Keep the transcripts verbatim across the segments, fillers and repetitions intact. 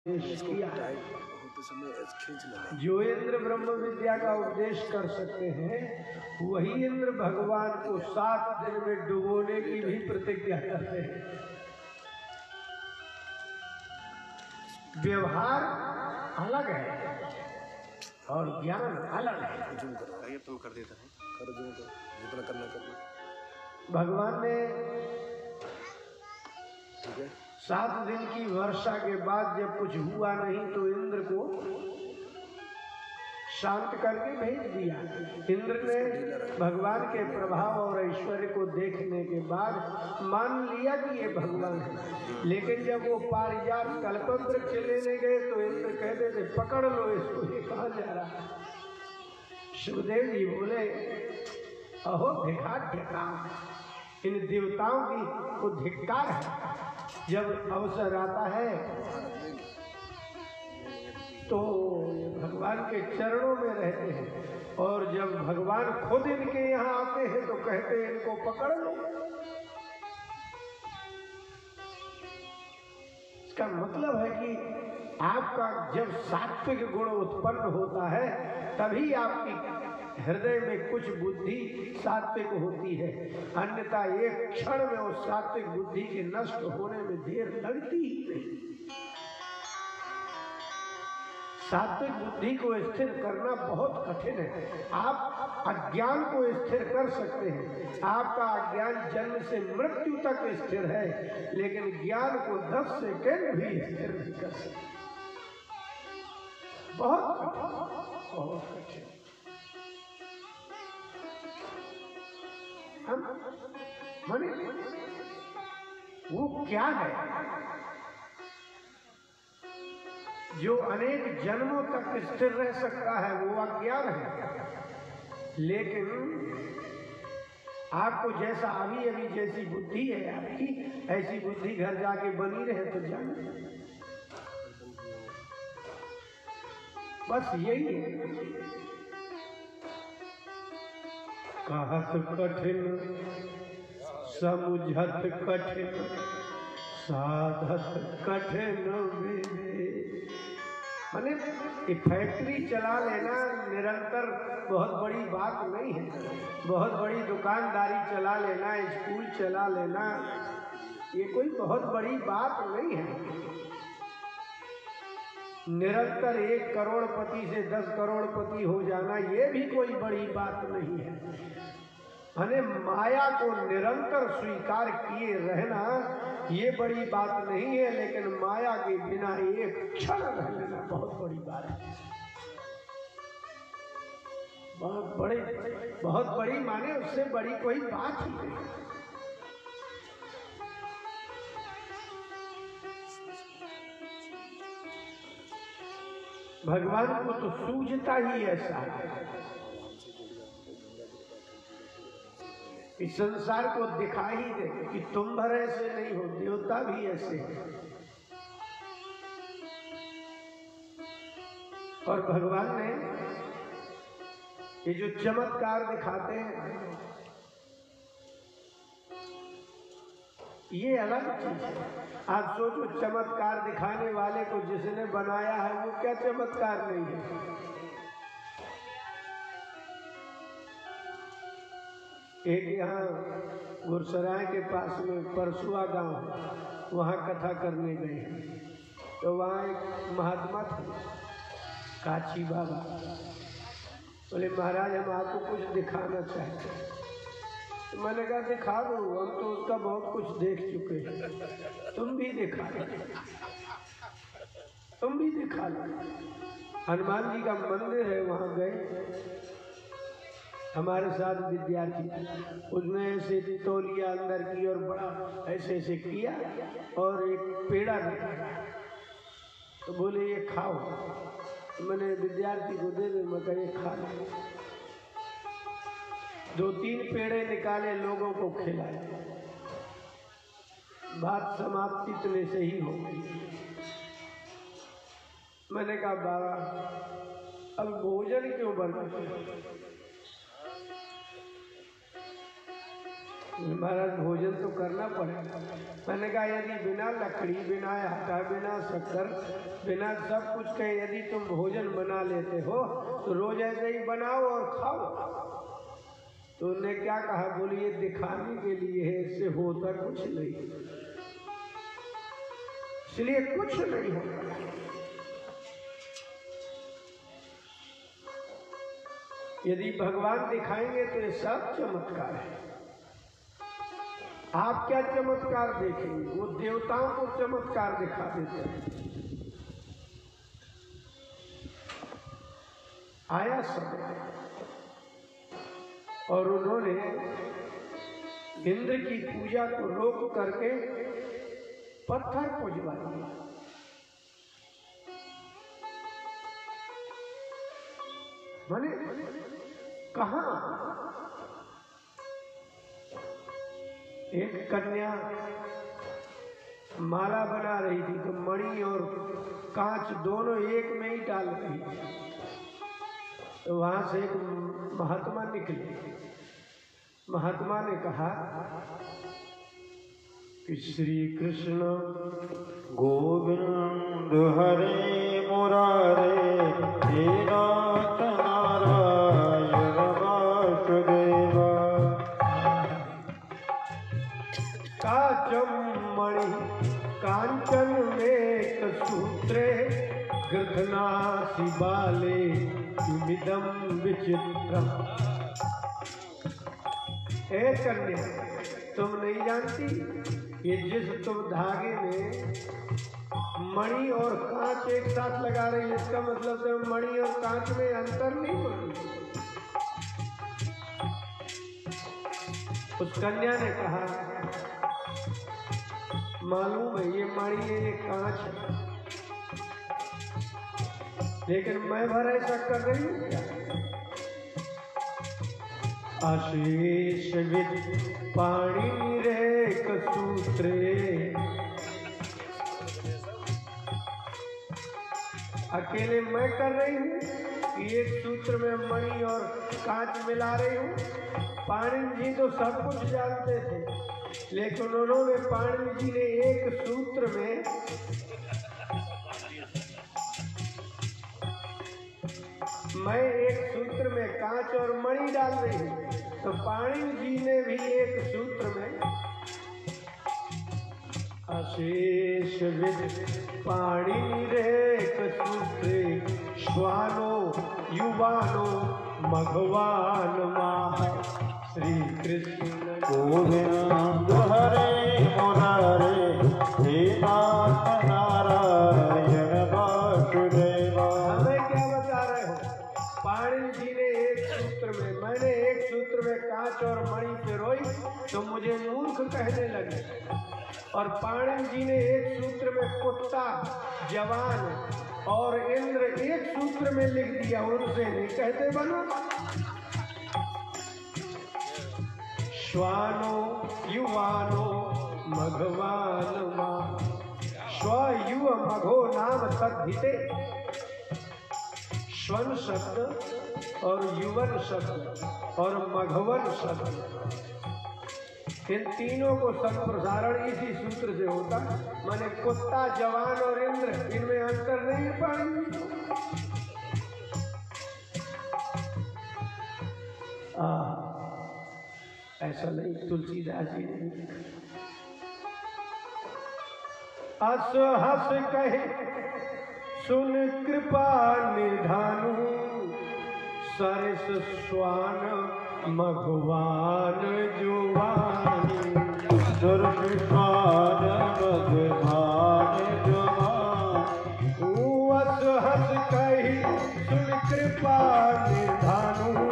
किया है। जो इंद्र ब्रह्म विद्या का उपदेश कर सकते हैं वही इंद्र भगवान को सात दिन में डुबोने की भी प्रतिज्ञा करते हैं। व्यवहार अलग है और ज्ञान अलग है। तो कर देता है कर जो जितना करना करना। भगवान ने ठीक है सात दिन की वर्षा के बाद जब कुछ हुआ नहीं तो इंद्र को शांत करके भेज दिया। इंद्र ने भगवान के प्रभाव और ऐश्वर्य को देखने के बाद मान लिया कि ये भगवान है, लेकिन जब वो पारिजात कल्पवृक्ष लेने गए तो इंद्र कहते थे पकड़ लो इसको, ये कहाँ जा रहा है। सुखदेव जी बोले अहो धिक्कार धिक्कार, इन देवताओं की को धिक्कार है। जब अवसर आता है तो भगवान के चरणों में रहते हैं और जब भगवान खुद इनके यहाँ आते हैं तो कहते हैं इनको पकड़ लो। इसका मतलब है कि आपका जब सात्विक गुण उत्पन्न होता है तभी आपकी हृदय में कुछ बुद्धि सात्विक होती है, अन्यथा एक क्षण में उस सात्विक बुद्धि के नष्ट होने में देर लगती ही नहीं। सात्विक बुद्धि को स्थिर करना बहुत कठिन है। आप अज्ञान को स्थिर कर सकते हैं, आपका अज्ञान जन्म से मृत्यु तक स्थिर है, लेकिन ज्ञान को दस सेकंड भी स्थिर नहीं कर सकते। बहुत कठिन, बहुत कठिन। हम माने वो क्या है जो अनेक जन्मों तक स्थिर रह सकता है, वो अज्ञान है। लेकिन आपको जैसा अभी अभी जैसी बुद्धि है आपकी, ऐसी बुद्धि घर जाके बनी रहे तो जाने, बस यही है। कहत कठिन समुझत कठिन साधत कठिन विधि। माने ये फैक्ट्री चला लेना निरंतर बहुत बड़ी बात नहीं है, बहुत बड़ी दुकानदारी चला लेना, स्कूल चला लेना, ये कोई बहुत बड़ी बात नहीं है। निरंतर एक करोड़पति से दस करोड़पति हो जाना ये भी कोई बड़ी बात नहीं है। माने माया को निरंतर स्वीकार किए रहना ये बड़ी बात नहीं है, लेकिन माया के बिना एक क्षण रह लेना बहुत बड़ी बात है। बहुत बड़ी बहुत बड़ी माने उससे बड़ी कोई बात ही नहीं। भगवान को तो सूझता ही ऐसा है, इस संसार को दिखा ही दे कि तुम भर ऐसे नहीं हो, देवता भी ऐसे हैं। और भगवान ने ये जो चमत्कार दिखाते हैं ये अलग चीज है। आप सोचो चमत्कार दिखाने वाले को जिसने बनाया है वो क्या चमत्कार नहीं है। एक यहाँ गुरसराय के पास में परसुआ गांव, वहाँ कथा करने गए तो वहाँ एक महात्मा थे काची बाबा। बोले महाराज हम आपको कुछ दिखाना चाहते हैं। तो मैंने कहा दिखा दो, हम तो उसका बहुत कुछ देख चुके हैं, तुम भी दिखा लो, तुम भी दिखा लो। हनुमान जी का मंदिर है, वहाँ गए हमारे साथ विद्यार्थी, उसने ऐसे तौलिया अंदर की और बड़ा ऐसे ऐसे किया और एक पेड़ा दिया तो बोले ये खाओ। तो मैंने विद्यार्थी को दे दे, मैं कहा ये खा लो। दो तीन पेड़े निकाले, लोगों को खिलाए, बात समाप्ति इतने से ही हो गई। मैंने कहा बाबा अब भोजन क्यों बना? महाराज भोजन तो करना पड़ेगा। मैंने कहा यदि बिना लकड़ी, बिना आटा, बिना शक्कर, बिना सब कुछ के यदि तुम भोजन बना लेते हो तो रोज ऐसे ही बनाओ और खाओ। तो उन्होंने क्या कहा, बोलिए दिखाने के लिए है, इससे होता कुछ नहीं, इसलिए कुछ नहीं होता। यदि भगवान दिखाएंगे तो ये सब चमत्कार है। आप क्या चमत्कार देखेंगे, वो देवताओं को चमत्कार दिखा देते हैं। आया समय और उन्होंने इंद्र की पूजा को रोक करके पत्थर पुजवा दिया। माने कहां एक कन्या माला बना रही थी तो मणि और कांच दोनों एक में ही डाल रही थी, तो वहां से एक महात्मा निकले। महात्मा ने कहा कि श्री कृष्ण गोविंद हरे मुरारे हे नाथ नारायण वासुदेव काचम मणि कांचन में सूत्रे गृधनासि बाले किमिदं विचित्रम। ए कन्या, तुम नहीं जानती ये जिस तुम धागे में मणि और कांच एक साथ लगा रही है, इसका मतलब तो मणि और कांच में अंतर नहीं मालूम। उस कन्या ने कहा मालूम है ये मणि है, ये कांच है, लेकिन मैं भर ऐसा कर रही हूँ क्या? आशीष विद पाणी रेख सूत्रे, अकेले मैं कर रही हूँ कि एक सूत्र में मणि और कांच मिला रही हूँ। पाणिनि जी तो सब कुछ जानते थे, लेकिन उन्होंने पाणिनि जी ने एक सूत्र में मैं एक सूत्र में कांच और मणि डाल रही हूँ, तो पाणिनि जी ने भी एक सूत्र में अशेष विद पाणिनि रेख सूत्रे श्वानो युवानो मघवान माह। श्री कृष्ण गोविंद हरे मुरारे हे नाथ नारायण वासुदेव। हमें क्या बता रहे हो? पाणिनि जी ने एक सूत्र में, मैंने एक सूत्र में कांच और मणि पिरोई तो मुझे मूर्ख कहने लगे, और पाणिनि जी ने एक सूत्र में कुत्ता, जवान और इंद्र एक सूत्र में लिख दिया, उनसे नहीं कहते बनो। श्वानो युवानो मघवान मां। श्व युव मघो नाम तद्धिते। श्वन शब्द और युवन शब्द और मघवन शब्द, इन तीनों को संप्रसारण इसी सूत्र से होता। माने कुत्ता, जवान और इंद्र, इनमें अंतर नहीं है पाणिनि जी। ऐसा नहीं, तुलसीदास जी ने अस हस कहे सुन कृपा निधानु, सरस श्वान मघवान जुवानी। सरस श्वान मघवान जुवानी। अस हस कही सुन कृपा निधानु,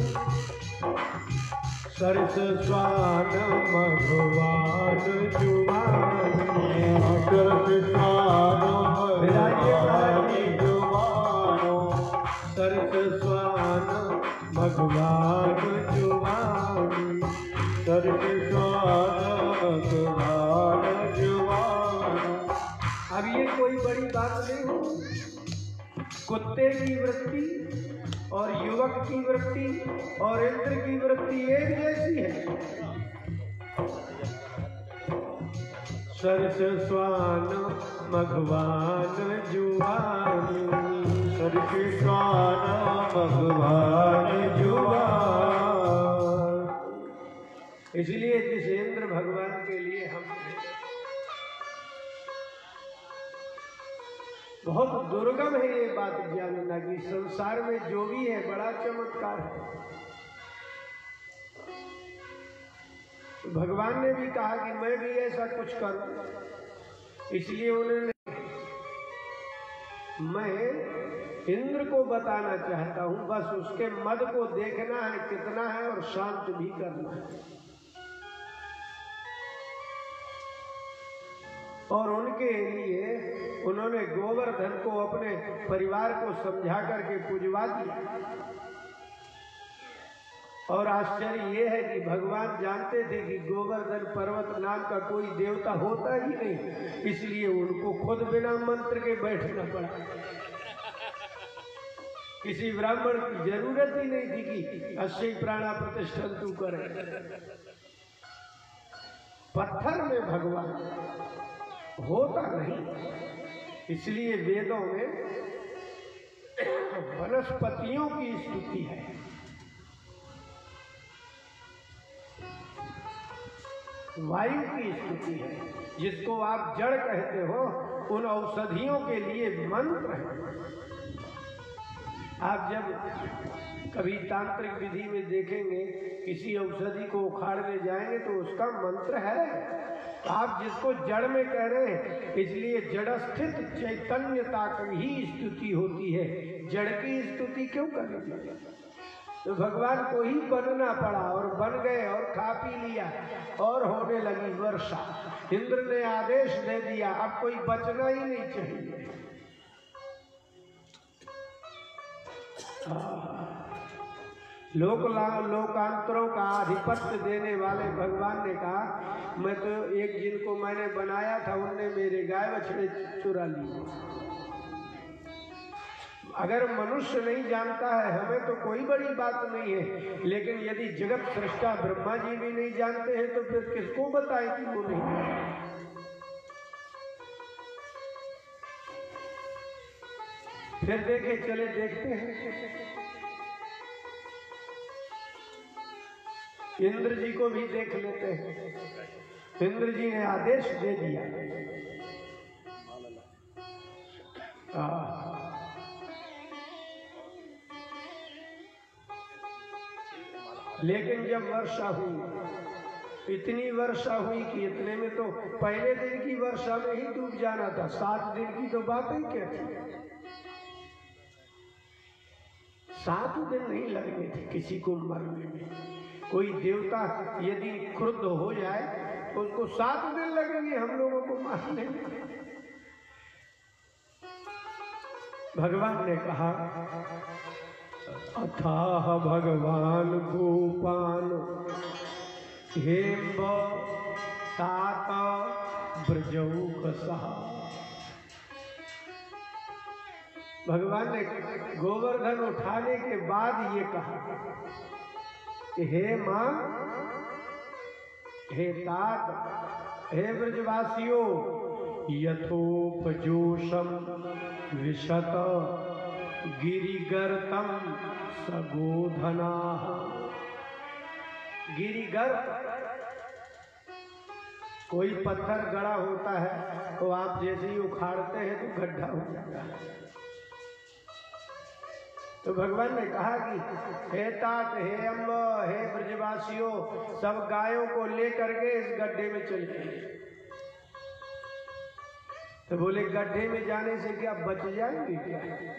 सरस श्वान मघवान जुवानी। सरस श्वान मघवान जुवानो। सरस श्वान भगवान जुवानी। सरस श्वान मघवान जुवानो। अब ये कोई बड़ी बात नहीं हो। कुत्ते की वृत्ति और युवक की वृत्ति और इंद्र की वृत्ति एक जैसी है। सरस स्वान मघवान जुवानी, सरस स्वान मघवान जुवान। इसलिए जिस इंद्र भगवान के लिए हम बहुत दुर्गम है ये बात जानना कि संसार में जो भी है बड़ा चमत्कार है। भगवान ने भी कहा कि मैं भी ऐसा कुछ करूं, इसलिए उन्होंने मैं इंद्र को बताना चाहता हूं, बस उसके मद को देखना है कितना है और शांत भी करना है। और उनके लिए उन्होंने गोवर्धन को अपने परिवार को समझा करके पुजवा दिया। और आश्चर्य ये है कि भगवान जानते थे कि गोवर्धन पर्वत नाम का कोई देवता होता ही नहीं, इसलिए उनको खुद बिना मंत्र के बैठना पड़ा। किसी ब्राह्मण की जरूरत ही नहीं थी कि अश्वई प्राणा प्रतिष्ठन तू करे। पत्थर में भगवान होता नहीं, इसलिए वेदों में वनस्पतियों की स्तुति है। वायु की स्तुति है, जिसको आप जड़ कहते हो, उन औषधियों के लिए मंत्र है। आप जब कभी तांत्रिक विधि में देखेंगे किसी औषधि को उखाड़ने जाएंगे तो उसका मंत्र है। आप जिसको जड़ में कह रहे हैं, इसलिए जड़स्थित चैतन्यता की ही स्तुति होती है, जड़ की स्तुति क्यों करेंगे? तो भगवान को ही बनना पड़ा और बन गए और खा पी लिया और होने लगी वर्षा। इंद्र ने आदेश दे दिया, अब कोई बचना ही नहीं चाहिए। लोक लोकांतरों का आधिपत्य देने वाले भगवान ने कहा, मैं तो एक जिनको मैंने बनाया था उनने मेरे गाय बछड़े चुरा लिए। अगर मनुष्य नहीं जानता है हमें तो कोई बड़ी बात नहीं है, लेकिन यदि जगत सृष्टा ब्रह्मा जी भी नहीं जानते हैं तो फिर किसको बताएं कि वो नहीं जानते। फिर देखे चले देखते हैं, इंद्र जी को भी देख लेते हैं। इंद्र जी ने आदेश दे दिया। आ, लेकिन जब वर्षा हुई, इतनी वर्षा हुई कि इतने में तो पहले दिन की वर्षा में ही डूब जाना था। सात दिन की तो बात ही क्या थी, सात दिन नहीं लगने थे किसी को मरने में। कोई देवता यदि क्रुद्ध हो जाए तो उसको सात दिन लगेंगे हम लोगों को मारने में। भगवान ने कहा, अथाह भगवान गोपान हेम्ब तात ब्रजौक सहा। भगवान ने गोवर्धन उठाने के बाद ये कहा, हे मां, हे तात, हे ब्रजवासियों, यथोपजोषम विशत गिरिगर्तम सगोधना। गिरिगर्त कोई पत्थर गड़ा होता है तो आप जैसे ही उखाड़ते हैं तो गड्ढा हो जाता है। तो भगवान ने कहा कि हे तात, हे अम्ब, हे ब्रजवासियों, सब गायों को लेकर के इस गड्ढे में चले। तो बोले गड्ढे में जाने से क्या बच जाएंगे क्या?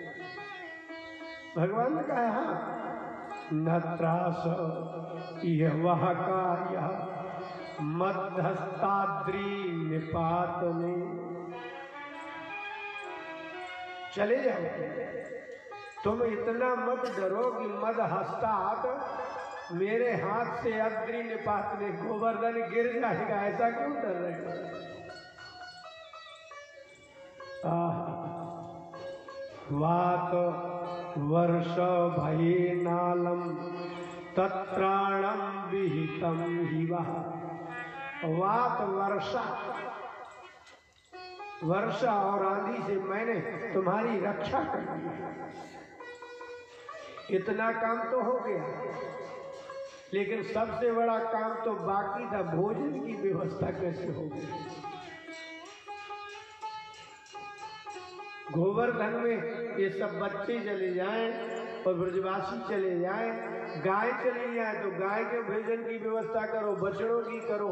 भगवान ने कहा, हाँ, न त्रास यह वह का यह मध्यस्थाद्री निपात में। चले जाओ, तुम इतना मत डरो कि मद हस्तात मेरे हाथ से अद्री निपात में गोवर्धन गिर जाएगा, ऐसा क्यों डर रहे हो? वात वर्ष भये नालम तत्राणम विहितम ही वह। वात वर्षा वर्षा और आंधी से मैंने तुम्हारी रक्षा कर दी। इतना काम तो हो गया, लेकिन सबसे बड़ा काम तो बाकी था, भोजन की व्यवस्था कैसे हो गई। गोवर्धन में ये सब बच्चे चले जाएं और ब्रजवासी चले जाएं, गाय चली जाए तो गाय के भोजन की व्यवस्था करो, बछड़ों की करो।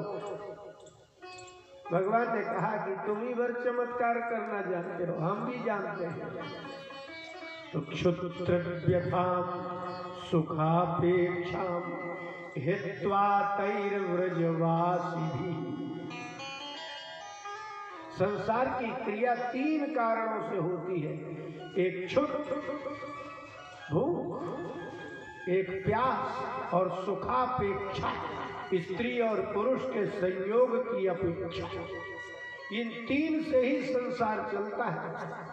भगवान ने कहा कि तुम ही भर चमत्कार करना जानते हो, हम भी जानते हैं। तो क्षुद्रव्यथा सुखापेक्षा हित्वा तैर्व्रजवासी भी। संसार की क्रिया तीन कारणों से होती है, एक क्षुद्र भूख, एक प्यास और सुखापेक्षा, स्त्री और पुरुष के संयोग की अपेक्षा। इन तीन से ही संसार चलता है।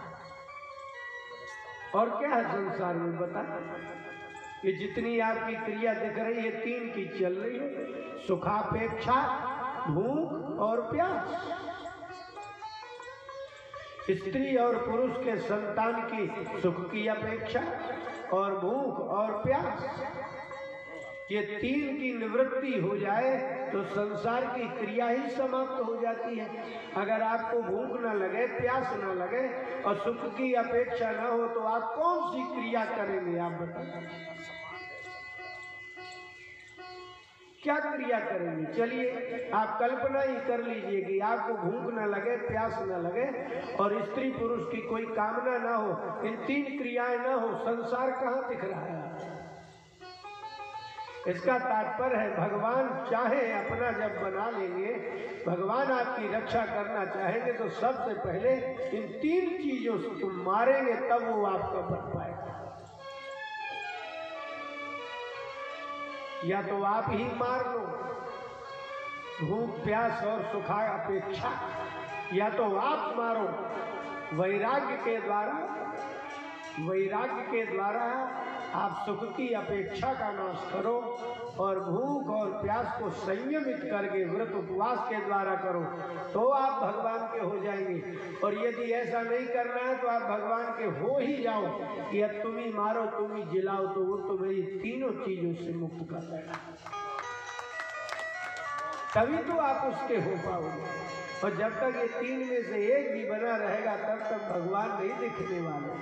और क्या है संसार में बता, ये जितनी आपकी क्रिया दिख रही है तीन की चल रही है, सुखापेक्षा, भूख और प्यास। स्त्री और पुरुष के संतान की सुख की अपेक्षा और भूख और प्यास, ये तीन की निवृत्ति हो जाए तो संसार की क्रिया ही समाप्त हो जाती है। अगर आपको भूख न लगे, प्यास न लगे और सुख की अपेक्षा न हो तो आप कौन सी क्रिया करेंगे? आप बताइए, क्या क्रिया करेंगे? चलिए आप कल्पना ही कर लीजिए कि आपको भूख न लगे, प्यास न लगे और स्त्री पुरुष की कोई कामना ना हो, इन तीन क्रियाएं ना हो, संसार कहाँ दिख रहा है? इसका तात्पर्य है भगवान चाहे अपना जब बना लेंगे, भगवान आपकी रक्षा करना चाहेंगे तो सबसे पहले इन तीन चीजों से तुम मारेंगे, तब वो आपका बन पाएगा। या तो आप ही मार लो, भूख प्यास और सुखा अपेक्षा, या तो आप मारो वैराग्य के द्वारा। वैराग्य के द्वारा आप सुख की अपेक्षा का नाश करो और भूख और प्यास को संयमित करके व्रत उपवास के द्वारा करो, तो आप भगवान के हो जाएंगे। और यदि ऐसा नहीं करना है तो आप भगवान के हो ही जाओ, कि अब तुम ही मारो, तुम ही जिलाओ, तो वो तुम्हें तीनों चीजों से मुक्त कर देगा, तभी तो आप उसके हो पाओगे। और जब तक ये तीन में से एक भी बना रहेगा तब तक भगवान नहीं दिखने वाले।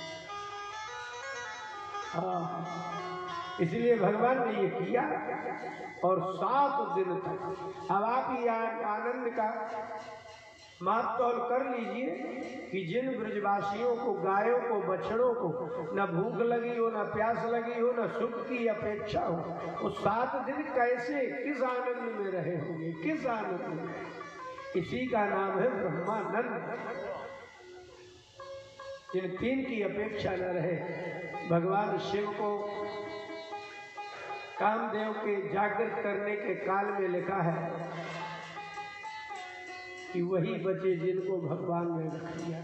हाँ, इसलिए भगवान ने ये किया और सात दिन तक। अब आप ही आनंद का माप तौल कर लीजिए कि जिन ब्रजवासियों को, गायों को, बछड़ों को न भूख लगी हो, न प्यास लगी हो, न सुख की अपेक्षा हो, वो सात दिन कैसे, किस आनंद में रहे होंगे, किस आनंद में? इसी का नाम है ब्रह्मानंद। जिन तीन की अपेक्षा न रहे, भगवान शिव को कामदेव के जागृत करने के काल में लिखा है कि वही बचे जिनको भगवान ने रख दिया।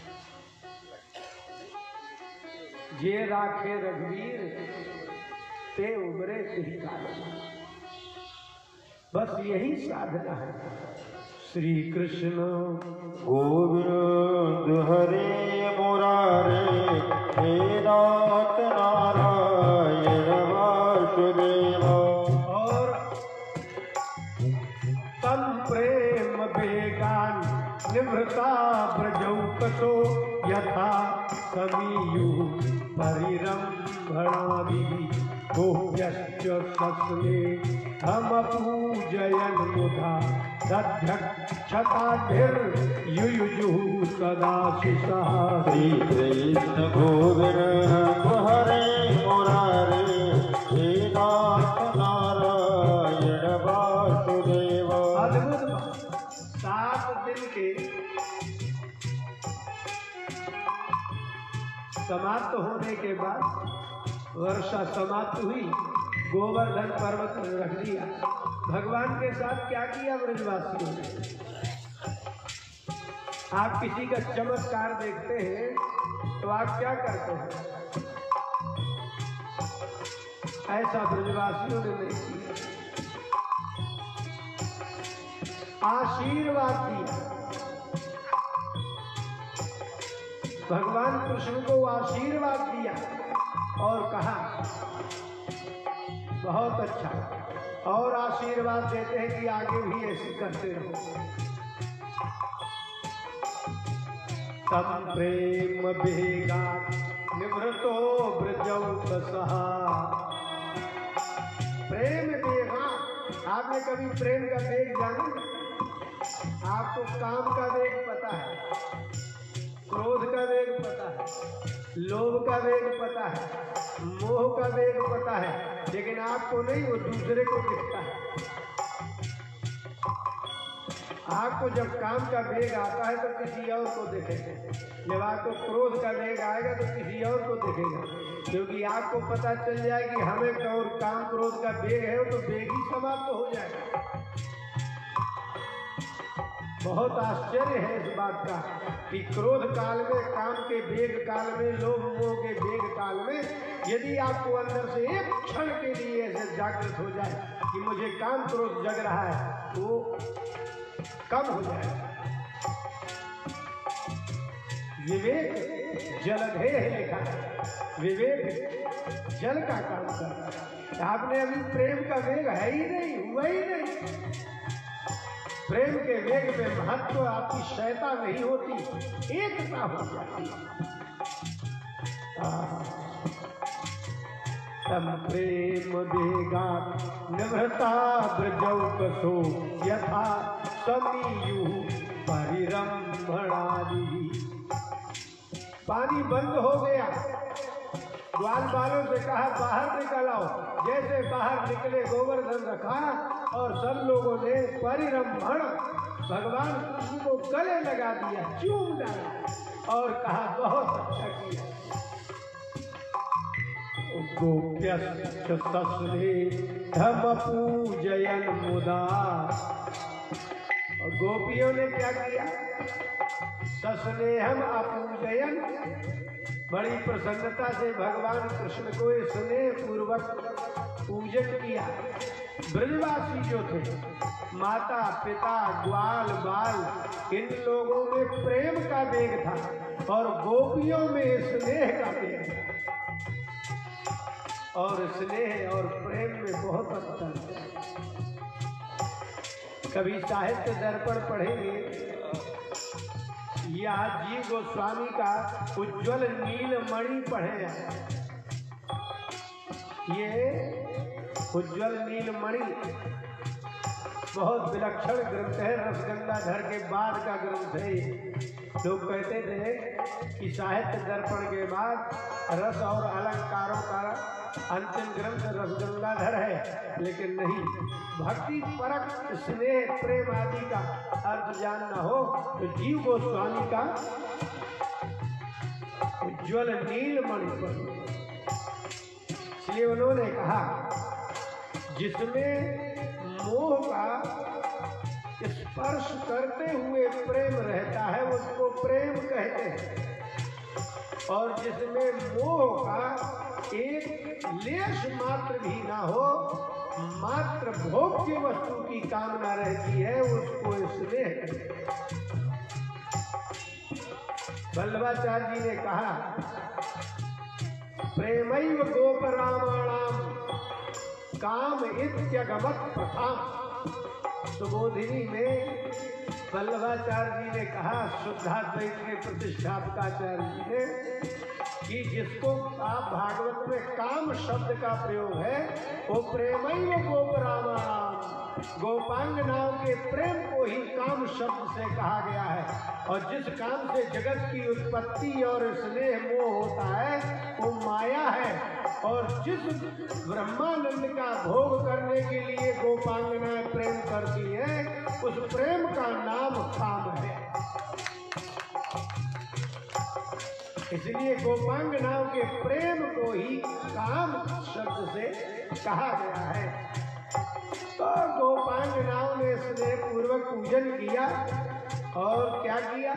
जे राखे रघुवीर ते उबरे तेहि काल। बस यही साधना है। श्री कृष्ण गोविंद हरे मुरारे हे नाथ नारायण वासुदेव। और तम प्रेम बेगान निवृता ब्रजौकसो यथा समीयु परिरंभणाभिः गोप्यश्च सस्मे हम पूजयन् मुधा दध्यक्षताभिर्युयुजुः सदा शिषः। श्री कृष्ण गोविंद हरे मुरारे हे नाथ नारायण वासुदेव। अद्भुत सात दिन के समाप्त होने के बाद वर्षा समाप्त हुई, गोवर्धन पर्वत रख दिया। भगवान के साथ क्या किया ब्रजवासियों ने? आप किसी का चमत्कार देखते हैं तो आप क्या करते हैं? ऐसा ब्रजवासियों ने नहीं किया, आशीर्वाद दिया। भगवान कृष्ण को आशीर्वाद दिया और कहा बहुत अच्छा, और आशीर्वाद देते हैं कि आगे भी ऐसे करते रहो। तम प्रेम बेगा निवृतो ब्रजौतसहा। प्रेम बेगा, आपने कभी प्रेम का वेग जाना? आपको काम का वेग पता है, क्रोध का वेग पता है, लोभ का वेग पता है, मोह का वेग पता है, लेकिन आपको नहीं, वो दूसरे को दिखता है। आपको जब काम का वेग आता है तो किसी और को देखेगा, जब आपको क्रोध का वेग आएगा तो किसी और को देखेगा, क्योंकि आपको पता चल जाए कि हमें और काम क्रोध का वेग है, तो वेग ही समाप्त हो जाएगा। बहुत आश्चर्य है इस बात का कि क्रोध काल में, काम के वेग काल में, लोभ मोह के वेग काल में यदि आपको अंदर से एक क्षण के लिए ऐसे जागृत हो जाए कि मुझे काम क्रोध जग रहा है, तो कम हो जाएगा। विवेक जलधे है लिखा है, विवेक जल का काम करता है। आपने अभी प्रेम का वेग है ही नहीं, हुआ ही नहीं। प्रेम के वेग में महत्व आपकी क्षयता नहीं होती, एकता हो जाती। तम प्रेम वेगा निवृता ब्रजौकसो यथा समीयु परिरंभणादि। पानी बंद हो गया, ग्वाल बालों से कहा बाहर निकल आओ, जैसे बाहर निकले गोवर्धन रखा और सब लोगों ने परिरंभण भगवान कृष्ण को गले लगा दिया, चूम डाला और कहा बहुत अच्छा किया। गोप्यश्च सस्नेहम पूजयन् मुदा। और गोपियों ने क्या किया? सस्नेहम अपूजयन्, बड़ी प्रसन्नता से भगवान कृष्ण को स्नेह पूर्वक पूजन किया। ब्रजवासी जो थे, माता पिता ग्वाल बाल, इन लोगों में प्रेम का वेग था और गोपियों में स्नेह का वेग था। और स्नेह और प्रेम में बहुत अंतर है। कभी साहित्य दर्पण पढ़ेंगे या जीव गोस्वामी का उज्ज्वल नीलमणि पढ़े। ये उज्ज्वल नीलमणि बहुत विलक्षण ग्रंथ है, रसगंगाधर के बाद का ग्रंथ है। लोग कहते थे कि साहित्य दर्पण के बाद रस और अलंकारों का अंतिम ग्रंथ रसगंगाधर है, लेकिन नहीं। भक्ति परक स्नेह प्रेम आदि का अर्थ जानना हो तो जीव गोस्वामी का उज्ज्वल नीलमणि पढ़ो। इसलिए उन्होंने कहा जिसमें मोह का स्पर्श करते हुए प्रेम रहता है उसको प्रेम कहते हैं, और जिसमें मोह का एक लेश मात्र भी ना हो, मात्र भोग्य वस्तु की कामना रहती है, उसको स्नेह कहते हैं। वल्लभाचार्य जी ने कहा प्रेमैव गोपरामाणाम काम इत्यगमत प्रथाम। सुबोधिनी में वल्लभाचार्य जी ने कहा, शुद्धाद्वैत के प्रतिष्ठापकाचार्य जी ने, कि जिसको आप भागवत में काम शब्द का प्रयोग है वो प्रेमैव गोपरामाणाम, गोपांगनाओं के प्रेम को ही काम शब्द से कहा गया है। और जिस काम से जगत की उत्पत्ति और स्नेह मोह होता है वो माया है, और जिस ब्रह्मानंद का भोग करने के लिए गोपांगनाएं प्रेम करती हैं उस प्रेम का नाम काम है। इसलिए गोपांगनाओं के प्रेम को ही काम शब्द से कहा गया है। तो गोपांगनाओं ने स्नेह पूर्वक पूजन किया और क्या किया?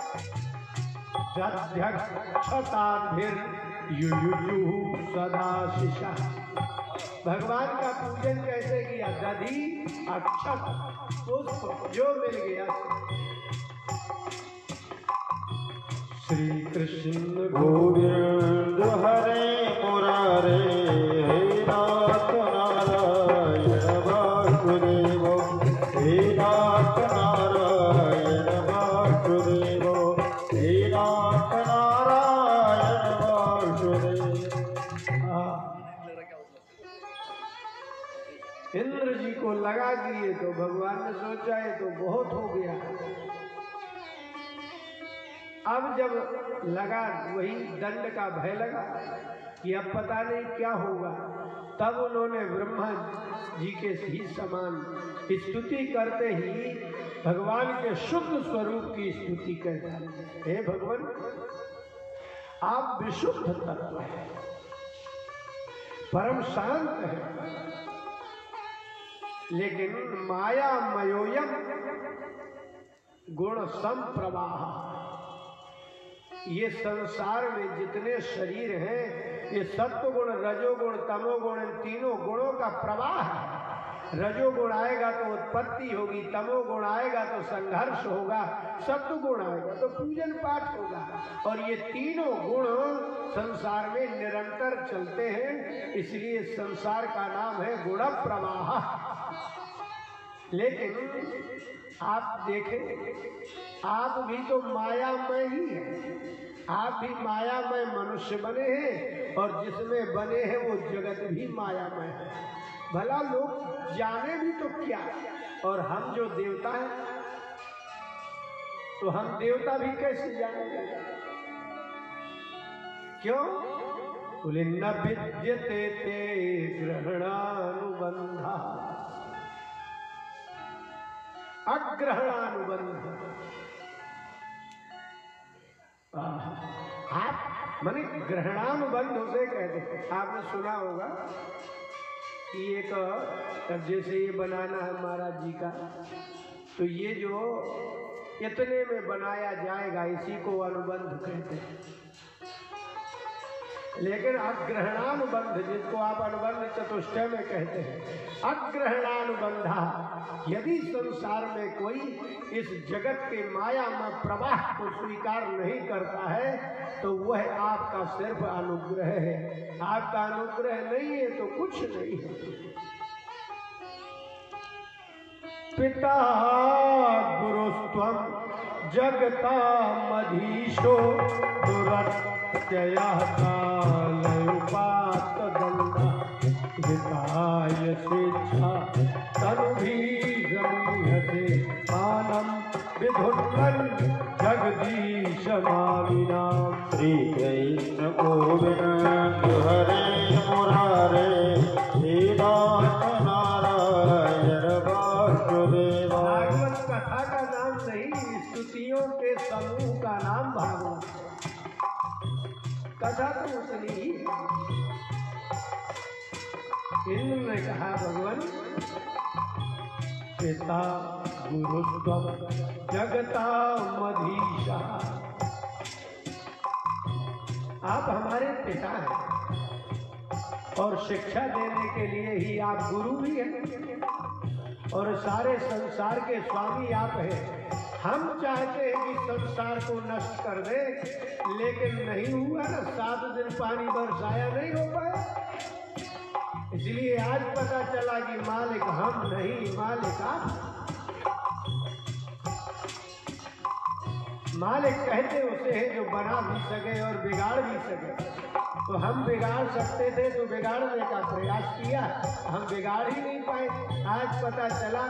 सदा शिशा। भगवान का पूजन कैसे किया? दधि अक्षत पुष्प जो मिल गया श्री कृष्ण गोविंद हरे मुरारे हे नाथ नारायण वासुदेव हे नाथ नारायण वासुदेव हे नाथ नारायण वासुदेव। इंद्र जी को लगा कि ये तो भगवान ने सोचा ये तो बहुत हो गया। अब जब लगा वही दंड का भय लगा कि अब पता नहीं क्या होगा, तब उन्होंने ब्रह्मा जी के ही समान स्तुति करते ही भगवान के शुद्ध स्वरूप की स्तुति करते। हे भगवान, आप विशुद्ध तत्व हैं, परम शांत है, लेकिन माया मयोयम गुण संप्रवाह। ये संसार में जितने शरीर हैं ये सत्व गुण, रजोगुण, तमोगुण, इन तीनों गुणों का प्रवाह है। रजोगुण आएगा तो उत्पत्ति होगी, तमोगुण आएगा तो संघर्ष होगा, सत्व गुण आएगा तो पूजन पाठ होगा। और ये तीनों गुण संसार में निरंतर चलते हैं, इसलिए संसार का नाम है गुण प्रवाह। लेकिन आप देखें, आप भी तो मायामय ही हैं, आप भी मायामय मनुष्य बने हैं, और जिसमें बने हैं वो जगत भी मायामय है। भला लोग जाने भी तो क्या, और हम जो देवता हैं तो हम देवता भी कैसे जानेंगे? क्यों? बोले न विद्यते ते ग्रहणानुबंधा अग्रहणानुबंध। आप माने ग्रहणानुबंध उसे कहते हैं। आपने सुना होगा कि एक जैसे ये बनाना है महाराज जी का, तो ये जो इतने में बनाया जाएगा इसी को अनुबंध कहते हैं। लेकिन अग्रहणानुबंध, जिसको आप अनुबंध चतुष्टय में कहते हैं, अग्रहणानुबंधा, यदि संसार में कोई इस जगत के माया में प्रवाह को स्वीकार नहीं करता है तो वह आपका सिर्फ अनुग्रह है। आपका अनुग्रह नहीं है तो कुछ नहीं है। पिता गुरुस्त्वं जगता मधीशो दुरत्ययः कालयोपात दंडा हिताय स्वेच्छा तनुभीजमीहते मानं विधुन्वन् जगदीश मामिनाम्। श्री कृष्ण गोविंद हरे मुरारे हे नाथ नारायण वासुदेव। भागवत कथा का नाम नहीं, स्तुतियों के समूह का नाम भागवत। कथा तो उतनी ही। इंद्र ने कहा भगवान, पिता गुरुस्त्वं जगता मधीशा, आप हमारे पिता हैं और शिक्षा देने के लिए ही आप गुरु भी हैं, और सारे संसार के स्वामी आप हैं। हम चाहते हैं कि संसार को नष्ट कर दे, लेकिन नहीं हुआ ना, सात दिन पानी बरसाया नहीं हो पाया। इसलिए आज पता चला कि मालिक हम नहीं, मालिक आप। मालिक कहते उसे हैं जो बना भी सके और बिगाड़ भी सके। तो हम बिगाड़ सकते थे तो बिगाड़ने का प्रयास किया, हम बिगाड़ ही नहीं पाए। आज पता चला,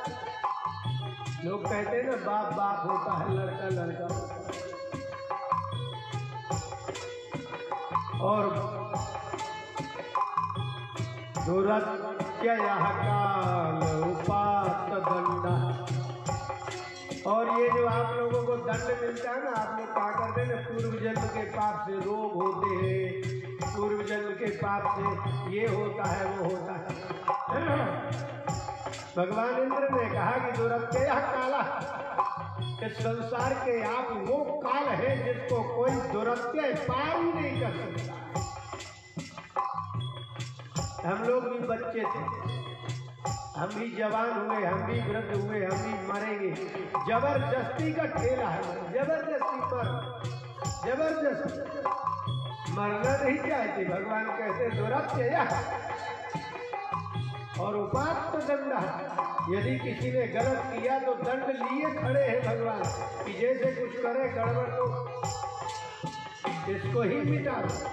लोग कहते हैं ना बाप बाप होता है, लड़का लड़का होता है। और दुरत्ययः कालोपात दंडा, और ये जो आप लोगों को दंड मिलता है ना, आप लोग क्या करते हैं ना, पूर्व जन्म के पाप से रोग होते हैं, पूर्व जन्म के पाप से ये होता है वो होता है। भगवान इंद्र ने कहा कि दुरत्ययः काला, इस संसार के आप वो काल है जिसको कोई दुरत्यय पार ही नहीं कर सकता। हम लोग भी बच्चे थे, हम भी जवान हुए, हम भी वृद्ध हुए, हम भी मरेंगे। जबरदस्ती का खेला है, जबरदस्ती पर जबरदस्त मरना नहीं चाहती। भगवान कहते दुरत्यया और उपात्त दंड। यदि किसी ने गलत किया तो दंड लिए खड़े हैं भगवान कि जैसे कुछ करे गड़बड़ तो इसको ही मिटा दो।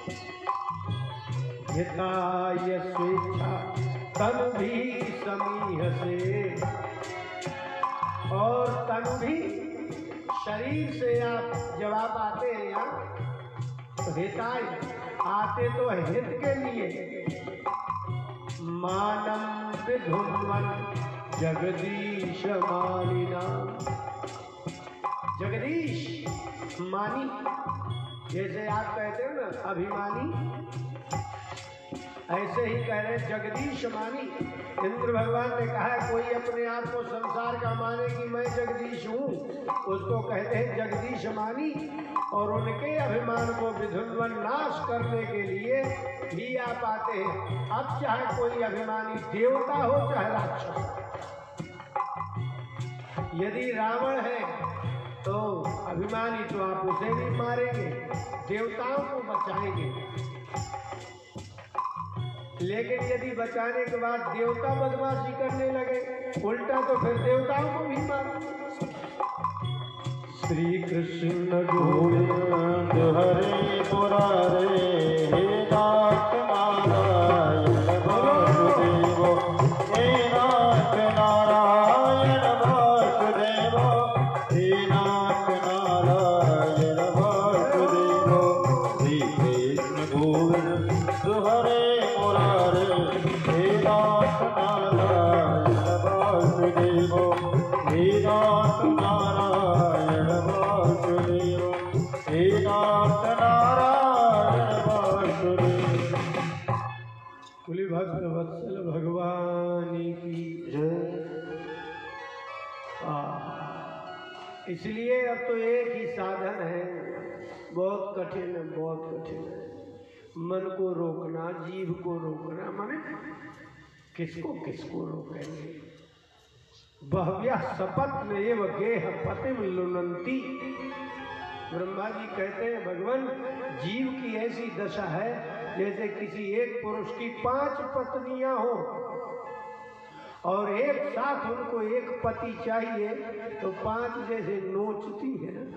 हिताय स्वेच्छा तनु भी समीह से, और तनु भी शरीर से आप जब आप आते हैं यहाँ तो हिताय आते तो हित के लिए। मानम विधुमन जगदीश मानिना, जगदीश मानी जैसे आप कहते हो ना अभिमानी, ऐसे ही कह रहे जगदीश मानी। इंद्र भगवान ने कहा कोई अपने आप को संसार का माने कि मैं जगदीश हूँ, उसको कहते हैं जगदीश मानी। और उनके अभिमान को विधुन्वन नाश करने के लिए भी आप आते हैं। अब चाहे कोई अभिमानी देवता हो चाहे राक्षस, यदि रावण है तो अभिमानी तो आप उसे भी मारेंगे, देवताओं को बचाएंगे। लेकिन यदि बचाने के बाद देवता बदमाशी करने लगे उल्टा तो फिर देवताओं को भी मारेंगे। श्री कृष्ण गोविंद हरे मुरारे, हे नाथ नारायण वासुदेव, हे नाथ नारायण वासुदेव, हे नाथ नारायण वासुदेव। श्री कृष्ण गोविंद हरे मुरारे, हे नाथ नारायण वासुदेव, हे नाथ नारायण वासुदेव, हे नाथ नारायण वासुदेव। कुली भक्त वत्सल भगवान की जय। इसलिए अब तो एक ही साधन है, बहुत कठिन है, बहुत कठिन है। मन को रोकना, जीव को रोकना, माने किसको किसको रोकेंगे। बहव्या सपत में एव गेह पतिम लुनंती। ब्रह्मा जी कहते हैं भगवान जीव की ऐसी दशा है जैसे किसी एक पुरुष की पांच पत्नियां हो और एक साथ उनको एक पति चाहिए तो पांच जैसे नोचती है ना।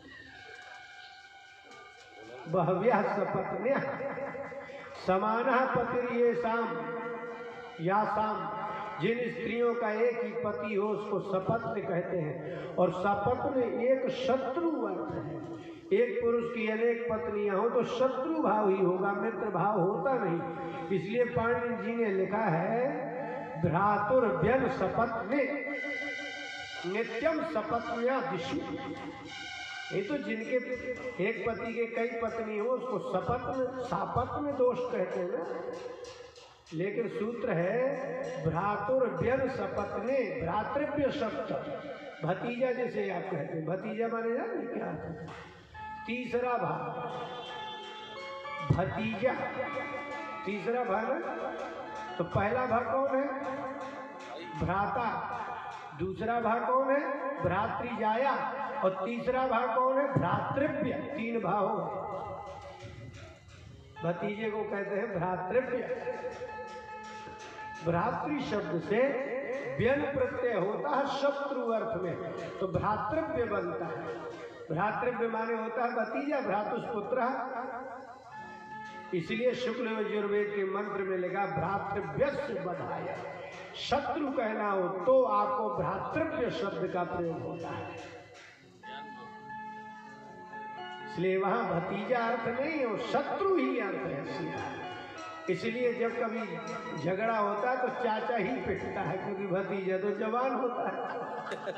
बहव्या सपत्न्या समाना पतिर्ये साम या साम। जिन स्त्रियों का एक ही पति हो उसको सपत्न कहते हैं। और सपत्न एक शत्रु अर्थ है। एक पुरुष की अनेक पत्नियां हो तो शत्रु भाव ही होगा, मित्र भाव होता नहीं। इसलिए पाणिनि जी ने लिखा है भ्रातुर्व्यन सपत्ने नित्यम सपत्न्या दिशु। ये तो जिनके एक पति के कई पत्नी हो उसको सपत्न सापत्न दोष कहते हैं ना। लेकिन सूत्र है भ्रातुर्व्यन सपत्ने, भ्रातृव्य शब्द भतीजा जैसे आप कहते हैं। भतीजा माने जाने क्या है? तीसरा भाग भतीजा, तीसरा भाग है। तो पहला भाग कौन है? भ्राता। दूसरा भाग कौन है? भ्रातृजाया। और तीसरा भाग कौन है? भ्रातृव्य। तीन भाग हो। भतीजे को कहते हैं भ्रातृव्य। भ्रातृ शब्द से व्यन प्रत्यय होता है शत्रु अर्थ में, तो भ्रातृव्य बनता है। भ्रातृव्य माने होता है भतीजा, भ्रातुष्पुत्र। इसलिए शुक्ल यजुर्वेद के मंत्र में लिखा भ्रातृव्यस्य बधाया। शत्रु कहना हो तो आपको भ्रातृव्य शब्द का प्रयोग होता है। इसलिए वहां भतीजा अर्थ नहीं हो, शत्रु ही अर्थ है सीधा। इसलिए जब कभी झगड़ा होता है तो चाचा ही पिटता है, क्योंकि भतीजा तो जवान होता है।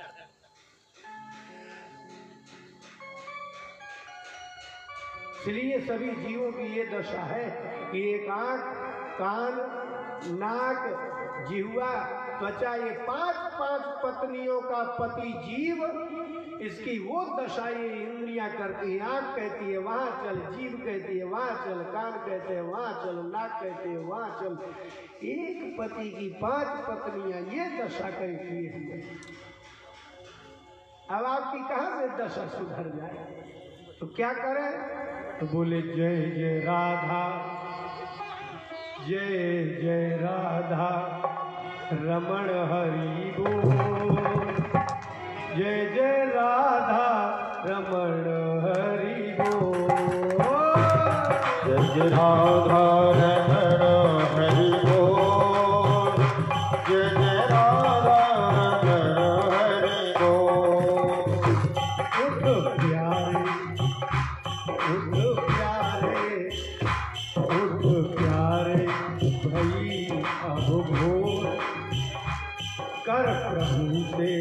इसलिए सभी जीवों की ये दशा है कि एक आंख, कान, नाक, जिह्वा, त्वचा, ये पांच पांच पत्नियों का पति जीव, इसकी वो दशा ये इंद्रियां करती है। आंख कहती है वहां चल, जीभ कहती है वहां चल, कान कहते हैं वहां चल, नाक कहते हैं वहां चल। एक पति की पांच पत्नियां, ये दशा करती है। अब आपकी कहां से दशा सुधर जाए? तो क्या करें? तो बोले जय जय राधा, जय जय राधा रमण हरि बोल, जय जय राधा रमण हरि बोल, जय जय राधा रमण हरि बोल, जय जय राधा रमण हरि बोल। उठ प्यारे, उठ प्यारे, उठ प्यारे भई अब भोर, कर प्रभु से,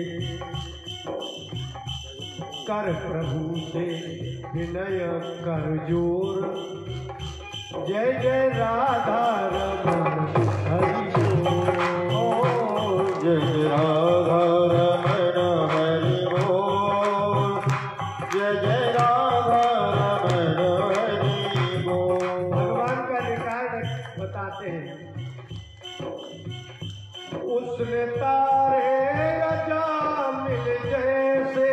कर प्रभु से विनय कर जोर, जय जय राधा रमण हरि बोल, जय जय राधा रमण हरि बोल, जय जय राधा रमण हरि बोल। भगवान का रिकॉर्ड बताते हैं, उसने तारे अजामिल जैसे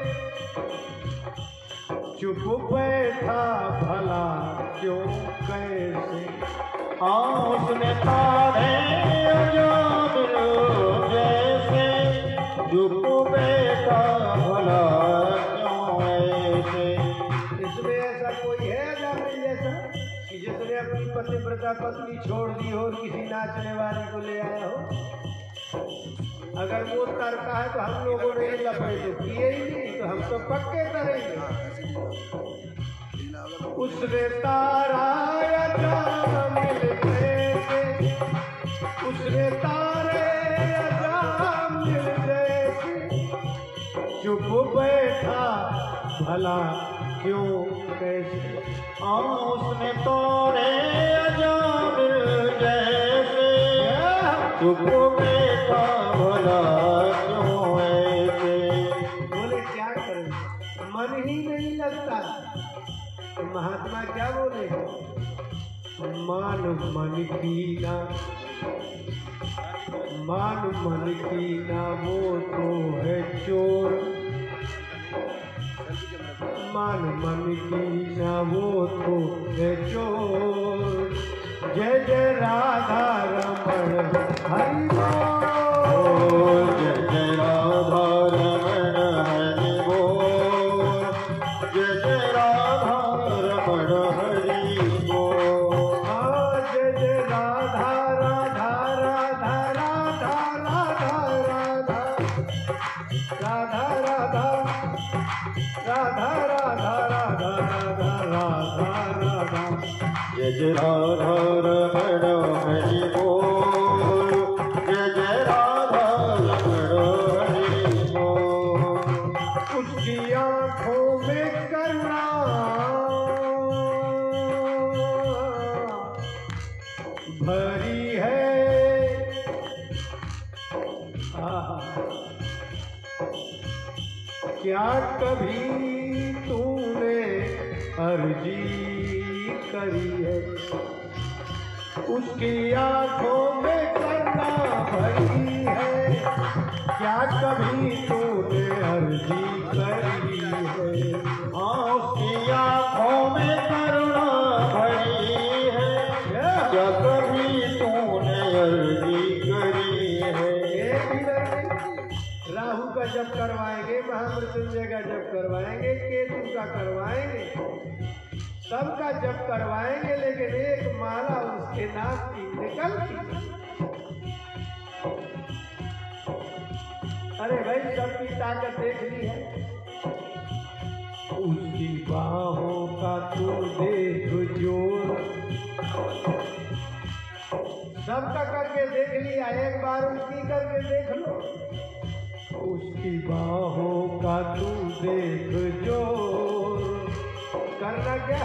चुप बैठा भला क्यों कैसे। हाँ उसने तारे अजामिल जैसे चुप बैठा भला क्यों ऐसे। इसमें ऐसा कोई है अजामिल जैसा कि जिसने अपनी पतिव्रता पत्नी छोड़ दी हो और किसी नाचने वाले को ले आया हो? अगर वो तरका है तो हम लोगों ने लपड़े तो किए ही नहीं, तो हम तो पक्के करेंगे। उसने तारा अजामिल जैसे, उसने तारे अजामिल जैसे चुप बैठा भला क्यों कैसे। हाँ उसने तारे अजामिल जैसे चुप बैठा भला क्यों ऐसे। बोले क्या करें, मन ही नहीं लगता। तो महात्मा क्या बोले, मान मन की ना, मान मन की ना वो तो है चोर, मान मन की ना वो तो है चोर, जय जय राधा रमण हरि बोल, जय जय राधा रमण हरि बोल, जय जय राधा रमण हरि बोल। हाँ जय जय राधा राधा राधा राधा राधा राधा राधा राधा राधा राधा राधा राधा राधा। जय जय राधा रमण हरि बोल, जय जय राधा रमण हरि बोल। उसकी आँखों में करुणा भरी है, आहा, क्या कभी तूने अर्जी करी है। उसकी आंखों में करुणा भरी है, क्या कभी तूने अर्जी करी है। हाँ उसकी आँखों में करुणा भरी है, क्या कभी तूने अर्जी करी है। राहु का जप करवाएंगे, महामृत्युंजय का जप करवाएंगे, केतु का करवाएंगे, सबका जप करवाएंगे, लेकिन एक माला उसके नाम की निकलती। अरे भाई सबकी ताकत देख ली है, उसकी बाहों का तू देख जोर, सबका करके देख लिया, एक बार उसकी करके देख लो। उसकी बाहों का तू देख जोर, करना क्या,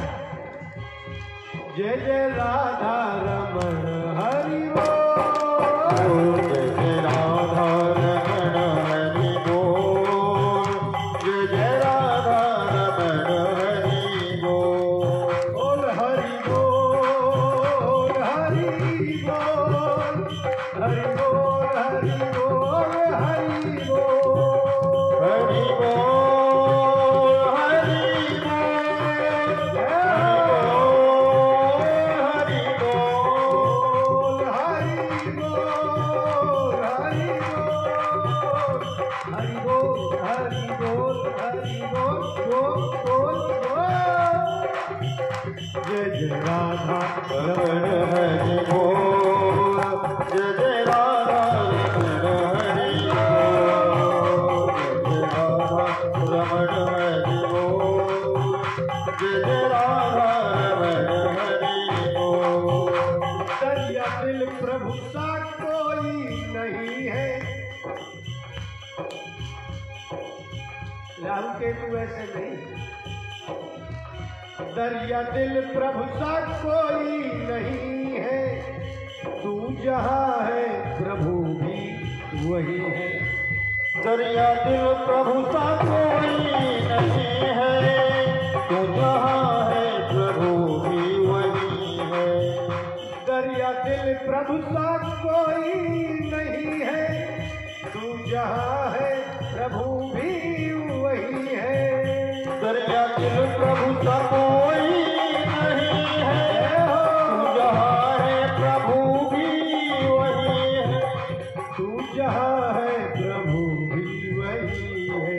जय जय राधा रमण हरि बोल, जय जय राधा रमण हरि बोल, जय जय राधा रमण हरि बोल। बोल हरि बोल हरि बोल, हरि बोल हरि बोल हरि बोल, हरि बोल हरि बोल जय जय राधा रमण हरि बोल, जय जय राधा रमण हरि बोल, जय जय राधा रमण हरि बोल, जय जय राधा रमण हरि बोल। दरिया दिल प्रभु सा कोई नहीं है। राम केतु ऐसे नहीं। दरिया दिल प्रभु सा कोई नहीं है। तू जहाँ है प्रभु भी वही है। दरिया दिल प्रभु सा कोई नहीं है। तू जहाँ है प्रभु भी वही है। दरिया दिल प्रभु सा कोई नहीं है। तू जहाँ है प्रभु भी वही है। दरिया दिल प्रभु सा कोई नहीं है। तू जहाँ है प्रभु भी वही है। तू जहाँ है प्रभु भी वही है।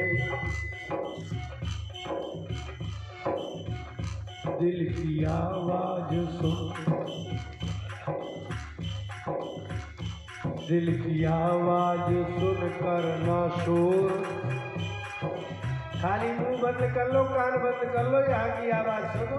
दिल की आवाज सुन, दिल की आवाज सुन कर ना शोर। खाली मुंह बंद कर लो, कान बंद कर लो, यहाँ की आवाज सुनो।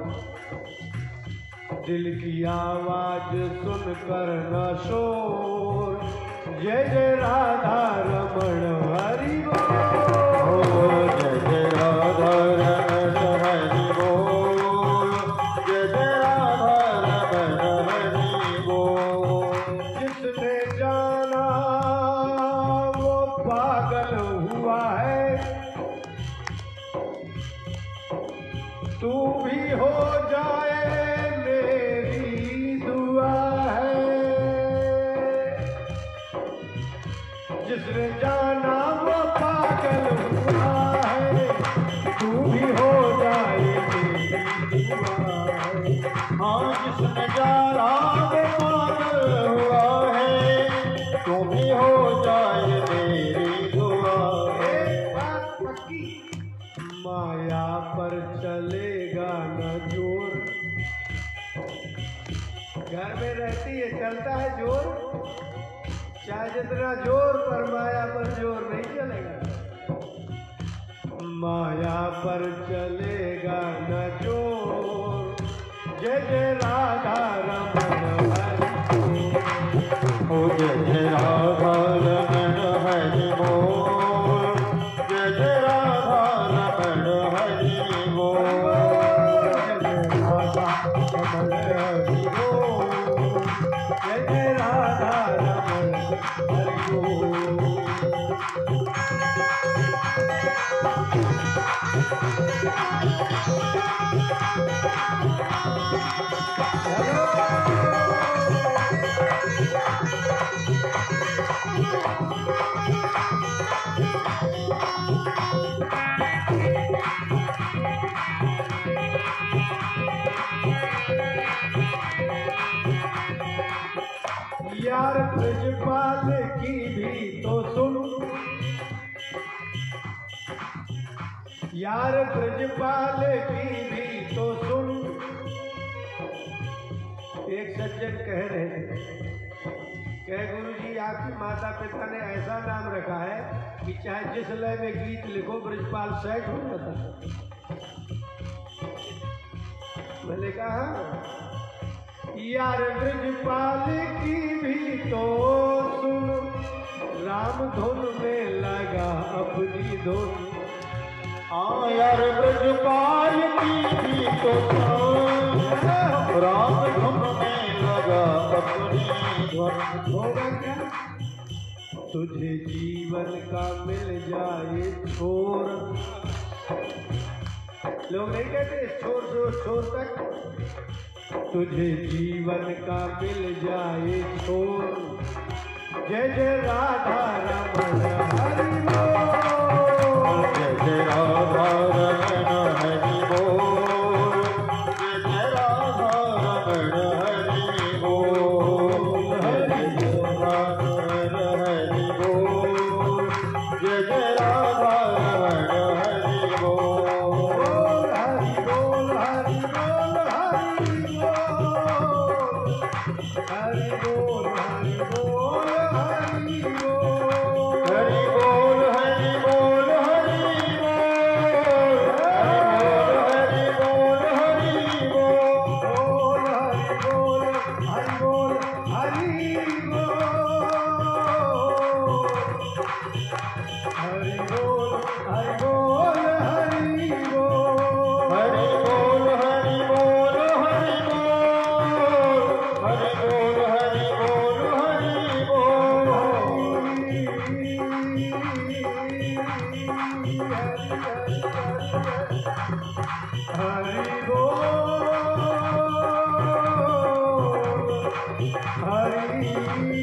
दिल की आवाज सुन कर न शोर। जय जय राधा रमण हरि बोल, जय जय राधा रमण हरि बोल, जय जय राधा रमण हरि बोल। जिसने जाना वो पागल हुआ है। तू भी हो जाए मेरी दुआ है। जिसने जाना वो पागल हुआ है। तू भी हो जाए मेरी दुआ है। हाँ जिसने जाना वो पागल हुआ है। तू भी हो जाए मेरी दुआ है। एक बात पक्की, माया पर चलेगा न जोर। घर में रहती है चलता है जोर, चाहे जितना जोर पर माया पर जोर नहीं चलेगा। माया पर चलेगा न जोर। जय जय राधा रमण हरि ओ जय जय राधा रमण हरि बोल, जय जय राधा रमण हरि बोल, जय जय राधा रमण हरि बोल, जय जय राधा रमण हरि बोल। यार ब्रजपाल की भी तो सुन, यार ब्रजपाल की भी तो सुन। एक सज्जन कह रहे थे, कहे गुरुजी आपकी माता पिता ने ऐसा नाम रखा है कि चाहे जिस लय में गीत लिखो ब्रजपाल सेट हो जाता है। मैंने कहा यार ब्रजपाल की भी तो सुन। राम धुन में लगा अपनी धुन। हाँ यार ब्रजपाल की भी तो सुन। राम धुन में लगा अपनी धुन। होगा क्या? तुझे जीवन का मिल जाए छोर। लोग नहीं कहते छोर छोर छोर तक। तुझे जीवन का मिल जाए छोर। जय जय राधा रमण हरि बोल, जय जय राधा रमण हरि बोल, जय जय राधा रमण हरि बोल, हरि राधा हरि बोल, जय जय राधा रमण हरि बोल, हरि बोल हरि बोल हरि हरि बोल हरि बोल हरि बोल हरि बोल हरि बोल हरि बोल हरि बोल हरि बोल हरि बोल हरि बोल हरि बोल हरि बोल हरि बोल हरि बोल हरि बोल हरि बोल हरि बोल हरि बोल हरि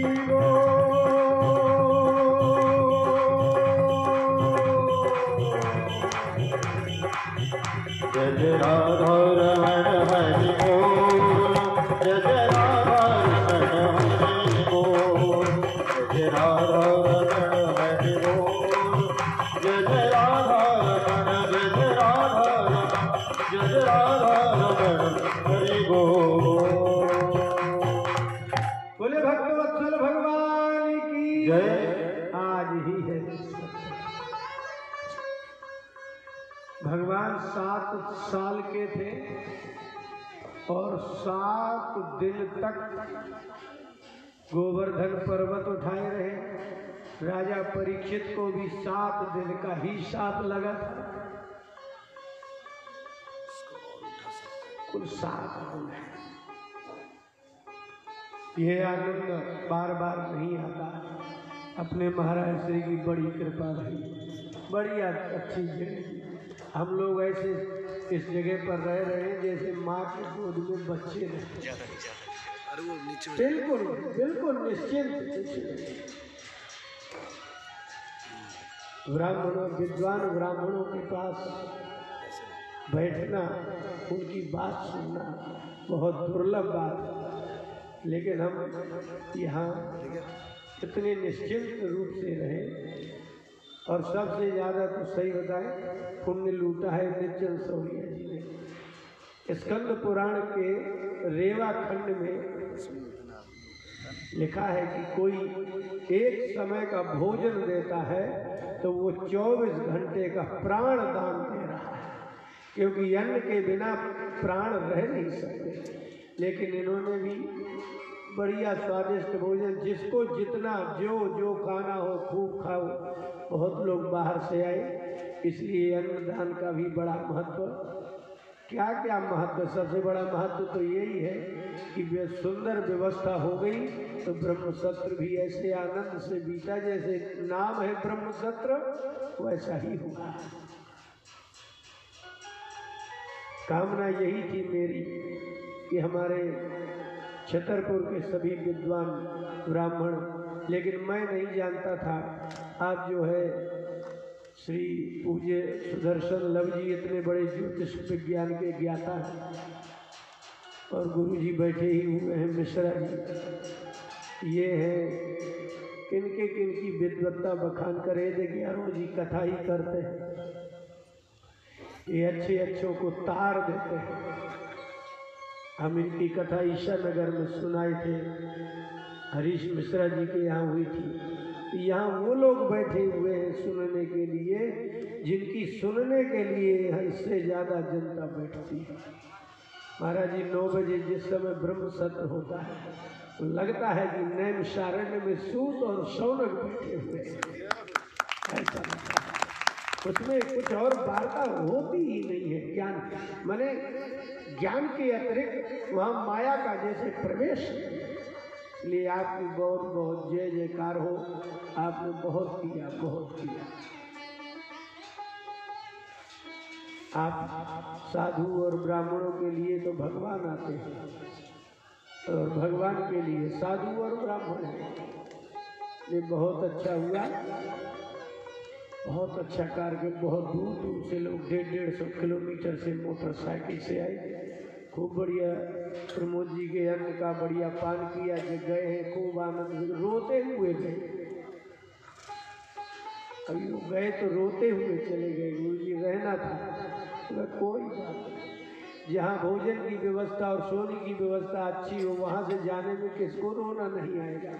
जय जय राधा रमण हरि बोल जय जय राधा रमण हरि बोल जय जय राधा रमण हरि बोल जय जय राधा रमण जय जय राधा रमण जय जय राधा रमण हरि बोल। बोले भक्तवत्सल भगवान की जय। आज ही है भगवान सात साल के थे और सात दिन तक गोवर्धन पर्वत उठाए रहे। राजा परीक्षित को भी सात दिन का ही साथ लगा था। कुल सात दिन है। यह आनंद बार बार नहीं आता। अपने महाराज श्री की बड़ी कृपा रही, बड़ी अच्छी जगह। हम लोग ऐसे इस जगह पर रह रहे हैं जैसे माँ के गोद में बच्चे रहे। अरे वो नीचे बिल्कुल बिल्कुल निश्चिंत। ब्राह्मणों विद्वान ब्राह्मणों के पास बैठना, उनकी बात सुनना बहुत दुर्लभ बात है। लेकिन हम यहाँ इतने निश्चिंत रूप से रहे। और सबसे ज्यादा तो सही बताएं पुण्य लूटा है निर्जन सौरिया जी ने। स्कंद पुराण के रेवा खंड में लिखा है कि कोई एक समय का भोजन देता है तो वो चौबीस घंटे का प्राण दान दे रहा है, क्योंकि अन्न के बिना प्राण रह नहीं सकते। लेकिन इन्होंने भी बढ़िया स्वादिष्ट भोजन, जिसको जितना जो जो खाना हो खूब खाओ। बहुत लोग बाहर से आए, इसलिए अन्नदान का भी बड़ा महत्व। क्या क्या महत्व? सबसे बड़ा महत्व तो यही है कि वे सुंदर व्यवस्था हो गई तो ब्रह्मसत्र भी ऐसे आनंद से बीता, जैसे नाम है ब्रह्मसत्र वैसा ही हुआ। कामना यही थी मेरी कि हमारे छतरपुर के सभी विद्वान ब्राह्मण, लेकिन मैं नहीं जानता था आप जो है श्री पूज्य सुदर्शन लव जी इतने बड़े ज्योतिष विज्ञान के ज्ञाता हैं और गुरु जी बैठे ही हुए हैं मिश्रा जी। ये हैं किनके किनकी विद्वत्ता बखान करे देखिए अरुण जी कथा ही करते हैं। ये अच्छे अच्छों को तार देते हैं। हम इनकी कथा ईशा नगर में सुनाए थे, हरीश मिश्रा जी के यहाँ हुई थी। यहाँ वो लोग बैठे हुए हैं सुनने के लिए जिनकी सुनने के लिए इससे ज़्यादा जनता बैठती है। महाराज जी नौ बजे जिस समय ब्रह्म सत्र होता है तो लगता है कि नैमिषारण्य में सूत और शौनक बैठे हुए हैं, ऐसा लगता है। उसमें कुछ और वार्ता होती ही नहीं है। ज्ञान माने ज्ञान के अतिरिक्त वहाँ माया का जैसे प्रवेश। इसलिए आपकी बहुत बहुत जय जयकार हो। आपने बहुत किया बहुत किया। आप साधु और ब्राह्मणों के लिए तो भगवान आते हैं और भगवान के लिए साधु और ब्राह्मण हैं। ये बहुत अच्छा हुआ, बहुत अच्छा कार्य। बहुत दूर दूर से लोग डेढ़ डेढ़ सौ किलोमीटर से मोटरसाइकिल से आए। खूब बढ़िया प्रमोद जी के अन्न का बढ़िया पान किया, जो गए हैं खूब आनंद, रोते हुए गए। अभी वो गए तो रोते हुए चले गए, गुरु जी रहना था तो कोई बात नहीं। जहाँ भोजन की व्यवस्था और सोने की व्यवस्था अच्छी हो, वहां से जाने में किसको रोना नहीं आएगा।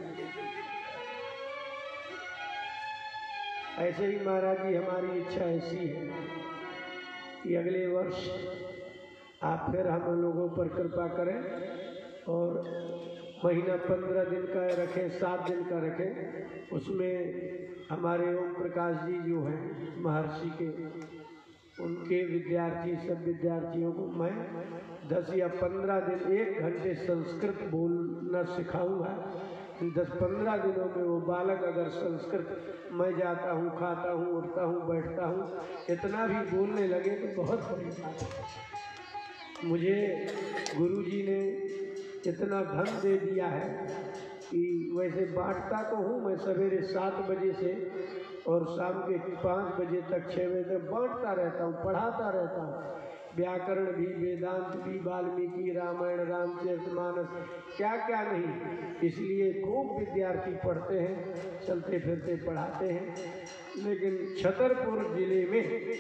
ऐसे ही महाराज जी हमारी इच्छा ऐसी है कि अगले वर्ष आप फिर हम लोगों पर कृपा करें और महीना पंद्रह दिन का रखें, सात दिन का रखें। उसमें हमारे ओम प्रकाश जी जो हैं महर्षि के, उनके विद्यार्थी सब विद्यार्थियों को मैं दस या पंद्रह दिन एक घंटे संस्कृत बोलना सिखाऊंगा। दस पंद्रह दिनों में वो बालक अगर संस्कृत मैं जाता हूँ, खाता हूँ, उठता हूँ, बैठता हूँ, इतना भी बोलने लगे तो बहुत बड़ी बात है। मुझे गुरुजी ने इतना धन दे दिया है कि वैसे बांटता तो हूँ मैं सवेरे सात बजे से और शाम के पाँच बजे तक, छः बजे तक बांटता रहता हूँ, पढ़ाता रहता हूँ। व्याकरण भी, वेदांत भी, वाल्मीकि रामायण, रामचरितमानस, क्या क्या नहीं। इसलिए खूब विद्यार्थी पढ़ते हैं, चलते फिरते पढ़ाते हैं। लेकिन छतरपुर जिले में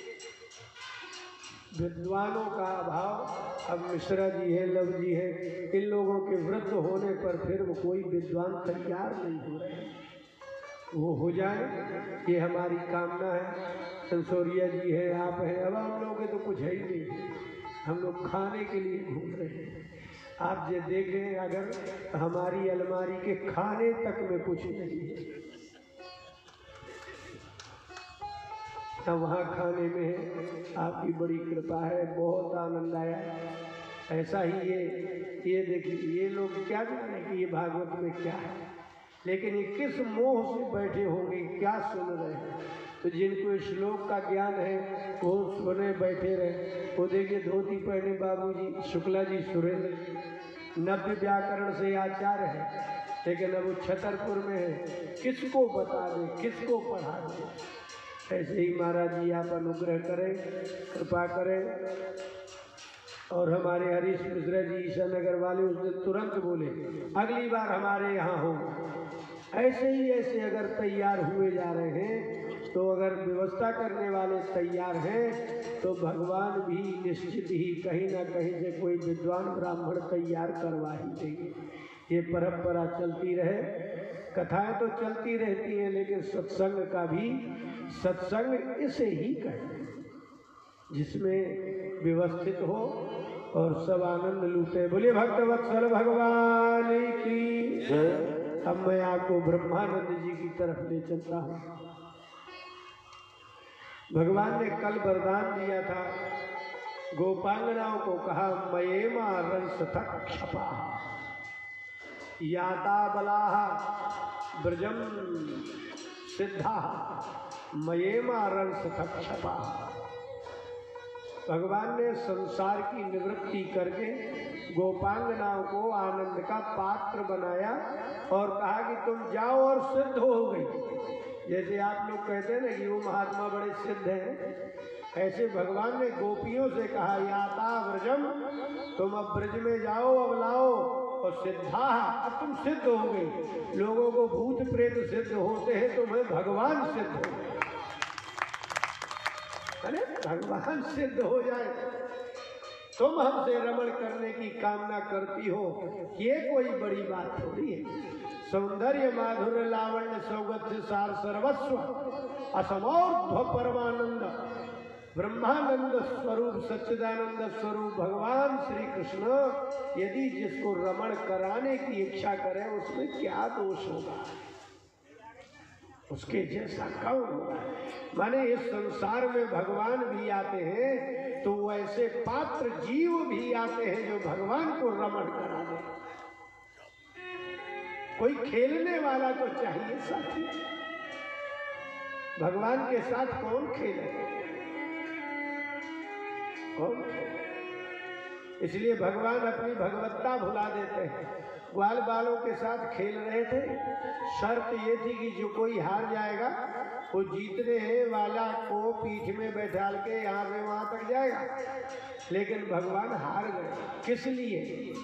विद्वानों का अभाव। अब मिश्रा जी है, लव जी है, इन लोगों के वृद्ध होने पर फिर वो कोई विद्वान तैयार नहीं हो रहे। वो हो जाए ये हमारी कामना है। संसोरिया जी है, आप हैं, अब हम लोग के तो कुछ है ही नहीं। हम लोग खाने के लिए घूम रहे हैं। आप ये देखें, अगर हमारी अलमारी के खाने तक में कुछ नहीं है, तब वहाँ खाने में आपकी बड़ी कृपा है, बहुत आनंद आया। ऐसा ही ये ये देखिए, ये लोग क्या जाने कि ये भागवत में क्या है, लेकिन ये किस मोह से बैठे होंगे, क्या सुन रहे हैं। तो जिनको श्लोक का ज्ञान है वो सुने बैठे रहे। वो देखिए धोती पहने बाबूजी शुक्ला जी सुरेंद्र नव्य व्याकरण से आचार्य है, लेकिन अब वो छतरपुर में है, किसको बता दे, किसको पढ़ा दे। ऐसे ही महाराज जी आप अनुग्रह करें, कृपा करें। और हमारे हरीश मिश्रा जी ईशानगर वाले उसने तुरंत बोले अगली बार हमारे यहाँ हो। ऐसे ही ऐसे अगर तैयार हुए जा रहे हैं, तो अगर व्यवस्था करने वाले तैयार हैं, तो भगवान भी निश्चित ही कहीं ना कहीं से कोई विद्वान ब्राह्मण तैयार करवा ही देंगे। ये परंपरा चलती रहे। कथाएं तो चलती रहती हैं, लेकिन सत्संग का भी, सत्संग इसे ही कहते हैं जिसमें व्यवस्थित हो और सब आनंद लूटे। बोलिए भक्तवत्सल भगवान की जय। अब मैं आपको ब्रह्मानंद जी की तरफ ले चलता हूँ। भगवान ने कल वरदान दिया था, गोपांगनाओं को कहा मयेमा रंस तक क्षपा याता बलाहा ब्रजम सिद्धा मयेमा रंस तक क्षपा। भगवान ने संसार की निवृत्ति करके गोपांगनाओं को आनंद का पात्र बनाया और कहा कि तुम जाओ और सिद्ध हो गई। जैसे आप लोग कहते हैं ना कि वो महात्मा बड़े सिद्ध हैं, ऐसे भगवान ने गोपियों से कहा याता ब्रजम, तुम अब ब्रज में जाओ, अब लाओ। और सिद्धा, अब तुम सिद्ध हो गई। लोगों को भूत प्रेत सिद्ध होते हैं, तुम्हें भगवान सिद्ध हो गए। अरे भगवान सिद्ध हो जाए, तुम हमसे रमण करने की कामना करती हो, ये कोई बड़ी बात थोड़ी है। सौंदर्य माधुर्य लावण्य सौगंध सार सर्वस्व असमोर्ध्व परमानंद ब्रह्मानंद स्वरूप सच्चिदानंद स्वरूप भगवान श्री कृष्ण यदि जिसको रमण कराने की इच्छा करे, उसमें क्या दोष होगा, उसके जैसा कौन होगा। माने इस संसार में भगवान भी आते हैं तो वैसे पात्र जीव भी आते हैं जो भगवान को रमण करा दे। कोई खेलने वाला तो चाहिए साथी। भगवान के साथ कौन खेले, कौन खेले? इसलिए भगवान अपनी भगवत्ता भुला देते हैं। ग्वाल बालों के साथ खेल रहे थे, शर्त ये थी कि जो कोई हार जाएगा वो जीतने वाला को पीठ में बैठाल के यहाँ से वहां तक जाएगा। लेकिन भगवान हार गए, किस लिए?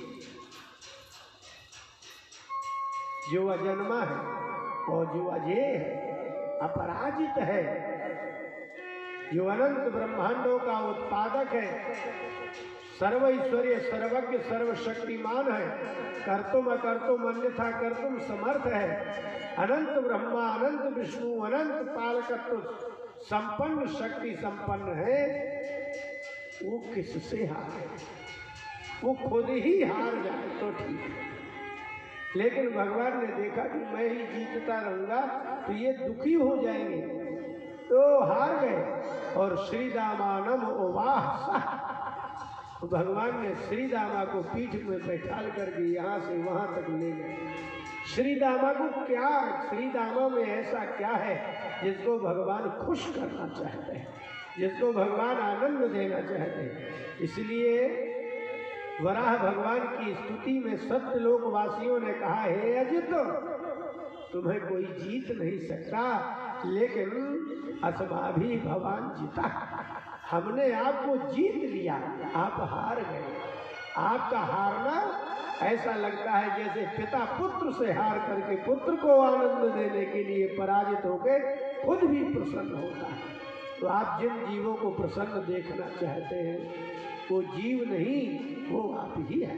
जो अजन्मा है और जो अजेय है, अपराजित है, जो अनंत ब्रह्मांडों का उत्पादक है, सर्व ईश्वरीय, सर्वज्ञ, सर्वशक्तिमान है, कर्तुम अकर्तुम अन्यथा कर्तुम समर्थ है, अनंत ब्रह्मा, अनंत विष्णु, अनंत पालकत्व संपन्न, शक्ति संपन्न है, वो किससे हारे? वो खुद ही हार जाए तो ठीक है। लेकिन भगवान ने देखा कि मैं ही जीतता रहूंगा तो ये दुखी हो जाएंगे, तो हार गए। और श्री दामानम ओवाह, तो भगवान ने श्री दामा को पीठ में बैठाल करके यहाँ से वहां तक ले गए। श्री दामा को क्या, श्री दामा में ऐसा क्या है जिसको भगवान खुश करना चाहते हैं, जिसको भगवान आनंद देना चाहते हैं। इसलिए वराह भगवान की स्तुति में सत्य लोक वासियों ने कहा, हे अजित, तुम्हें कोई जीत नहीं सकता, लेकिन अस्माभि भगवान जीता, हमने आपको जीत लिया, आप हार गए। आपका हारना ऐसा लगता है जैसे पिता पुत्र से हार करके पुत्र को आनंद देने के लिए पराजित होकर खुद भी प्रसन्न होता है। तो आप जिन जीवों को प्रसन्न देखना चाहते हैं वो जीव नहीं, वो आप ही है।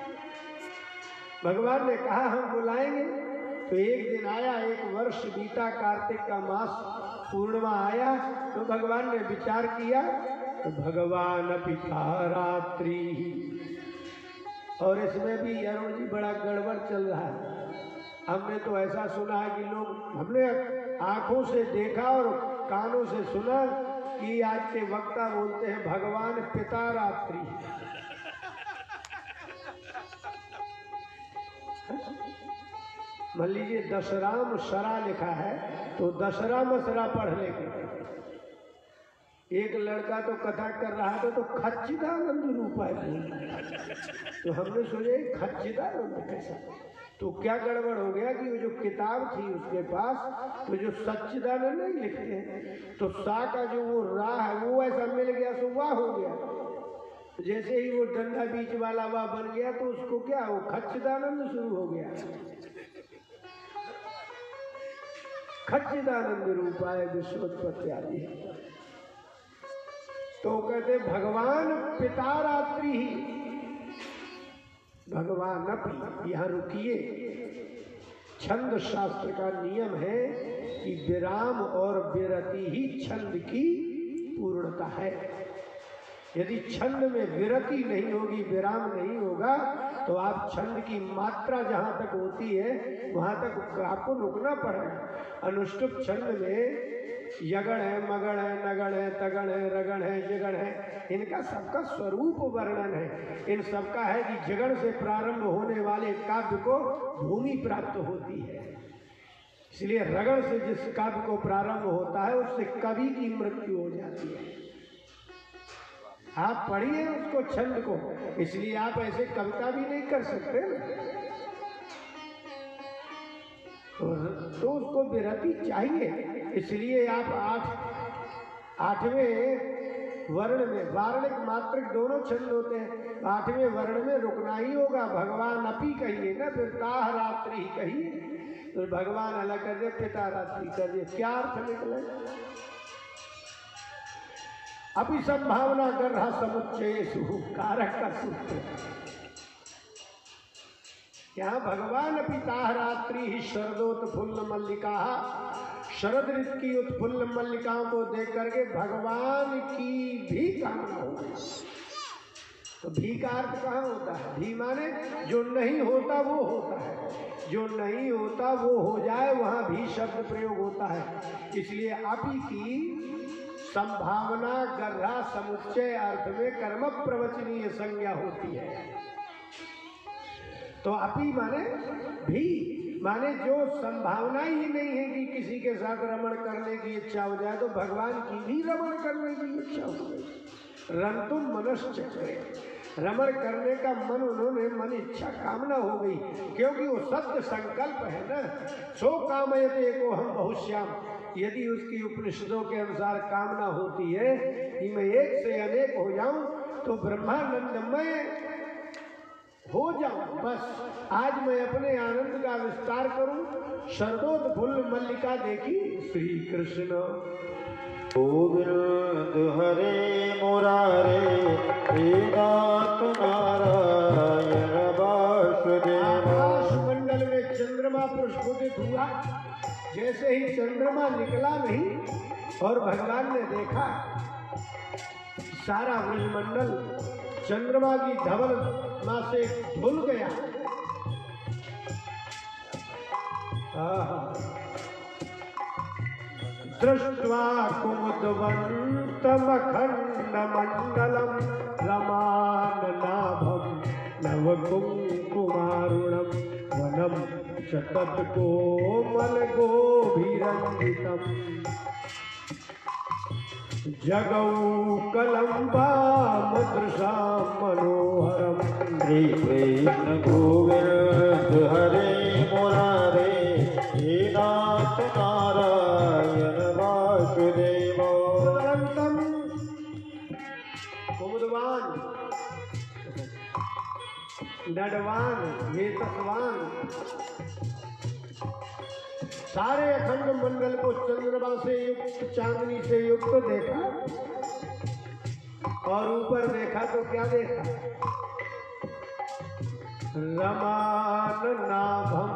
भगवान ने कहा हम बुलाएंगे, तो एक दिन आया, एक वर्ष बीता, कार्तिक का मास पूर्णिमा आया, तो भगवान ने विचार किया, तो भगवान पिता रात्रि, और इसमें भी अरुण जी बड़ा गड़बड़ चल रहा है। हमने तो ऐसा सुना है कि लोग, हमने आंखों से देखा और कानों से सुना कि आज के वक्ता बोलते हैं भगवान पिता रात्रि। मान लीजिए दशराम शरा लिखा है तो दशरा मसरा पढ़ लेंगे। एक लड़का तो कथा कर रहा था तो खच्चिदानंद रूपाय बोल रहा है, तो हमने सोचे खच्चिदानंद कैसा, तो क्या गड़बड़ हो गया कि वो जो किताब थी उसके पास तो जो सच्चिदानंद नहीं लिखते हैं, तो सा का जो वो रा है वो ऐसा मिल गया सो वाह हो गया। जैसे ही वो डंडा बीच वाला वाह बन गया तो उसको क्या, वो खच्चिदानंद शुरू हो गया। खच्चिदानंद रूपाय विश्वोत्पत्ति आदि। तो कहते भगवान पिता रात्रि ही, भगवान अपनी, यहाँ रुकिए। छंद शास्त्र का नियम है कि विराम और विरति ही छंद की पूर्णता है। यदि छंद में विरति नहीं होगी, विराम नहीं होगा, तो आप छंद की मात्रा जहाँ तक होती है वहाँ तक आपको रुकना पड़ेगा। अनुष्टुप छंद में यगण है, मगण है, नगण है, तगण है, रगण है, जगण है, इनका सबका स्वरूप वर्णन है। इन सबका है कि जगण से प्रारंभ होने वाले काव्य को भूमि प्राप्त होती है, इसलिए रगण से जिस काव्य को प्रारंभ होता है उससे कवि की मृत्यु हो जाती है। आप पढ़िए उसको छंद को, इसलिए आप ऐसे कविता भी नहीं कर सकते तो, तो उसको विरति चाहिए। इसलिए आप आठ आठवें वर्ण में, वार्णिक मात्रिक दोनों छंद होते हैं, आठवें वर्ण में रुकना ही होगा। भगवान अपी कहिए ना, फिर ताह रात्रि ही कहिए, तो भगवान अलग कर दे, पिता रात्रि कर दे, क्या अर्थ निकले। अभी संभावना कर रहा समुच्चय सुहु कारक का सूत्र, यहाँ भगवान पिता रात्रि ही शरदोत्फुल्ल मल्लिका, शरद ऋतु की उत्फुल्ल मल्लिकाओं को देख करके भगवान की भी कामना हो गई। तो भी का अर्थ कहाँ होता है? भी माने जो नहीं होता वो होता है, जो नहीं होता वो हो जाए, वहाँ भी शब्द प्रयोग होता है। इसलिए अपी की संभावना गर्रा समुच्चय अर्थ में कर्म प्रवचनीय संज्ञा होती है। तो अपी माने भी, माने जो संभावना ही नहीं है कि किसी के साथ रमण करने की इच्छा हो जाए, तो भगवान की भी रमण करने की इच्छा हो गई। रंतुम मनश्चक्रे, रमण करने का मन उन्होंने मन इच्छा कामना हो गई, क्योंकि वो सत्य संकल्प है ना। सो कामयते को हम बहुश्याम, यदि उसकी उपनिषदों के अनुसार कामना होती है कि मैं एक से अनेक हो जाऊं, तो ब्रह्मानंदमय हो जाऊं, बस आज मैं अपने आनंद का विस्तार करूं। शरदोत्फुल्ल मल्लिका देखी श्री कृष्ण गोविंद हरे मुरारे हे नाथ नारायण वासुदेव। आकाश मंडल में चंद्रमा प्रस्फुटित हुआ, जैसे ही चंद्रमा निकला नहीं और भगवान ने देखा सारा ब्रह्मंडल चंद्रमा की धवल से धुल गया। दृष्ट्वा कुमुदवन्तमखण्डमण्डलं रमाननाभं नवकुङ्कुमारुणं वनं शतत्कोमलगोभिरञ्जितम् जगौ कलम्बामदृशां मनोहरम्। श्री कृष्ण गोविंद हरे मुरारे हे नाथ नारायण वासुदेव। अनंतम कुमुदवान नडवान वेतसवान सारे अखंड मंडल को चंद्रमा से युक्त चांदनी से युक्त देखा और ऊपर देखा तो क्या देखा? रमान नाभम।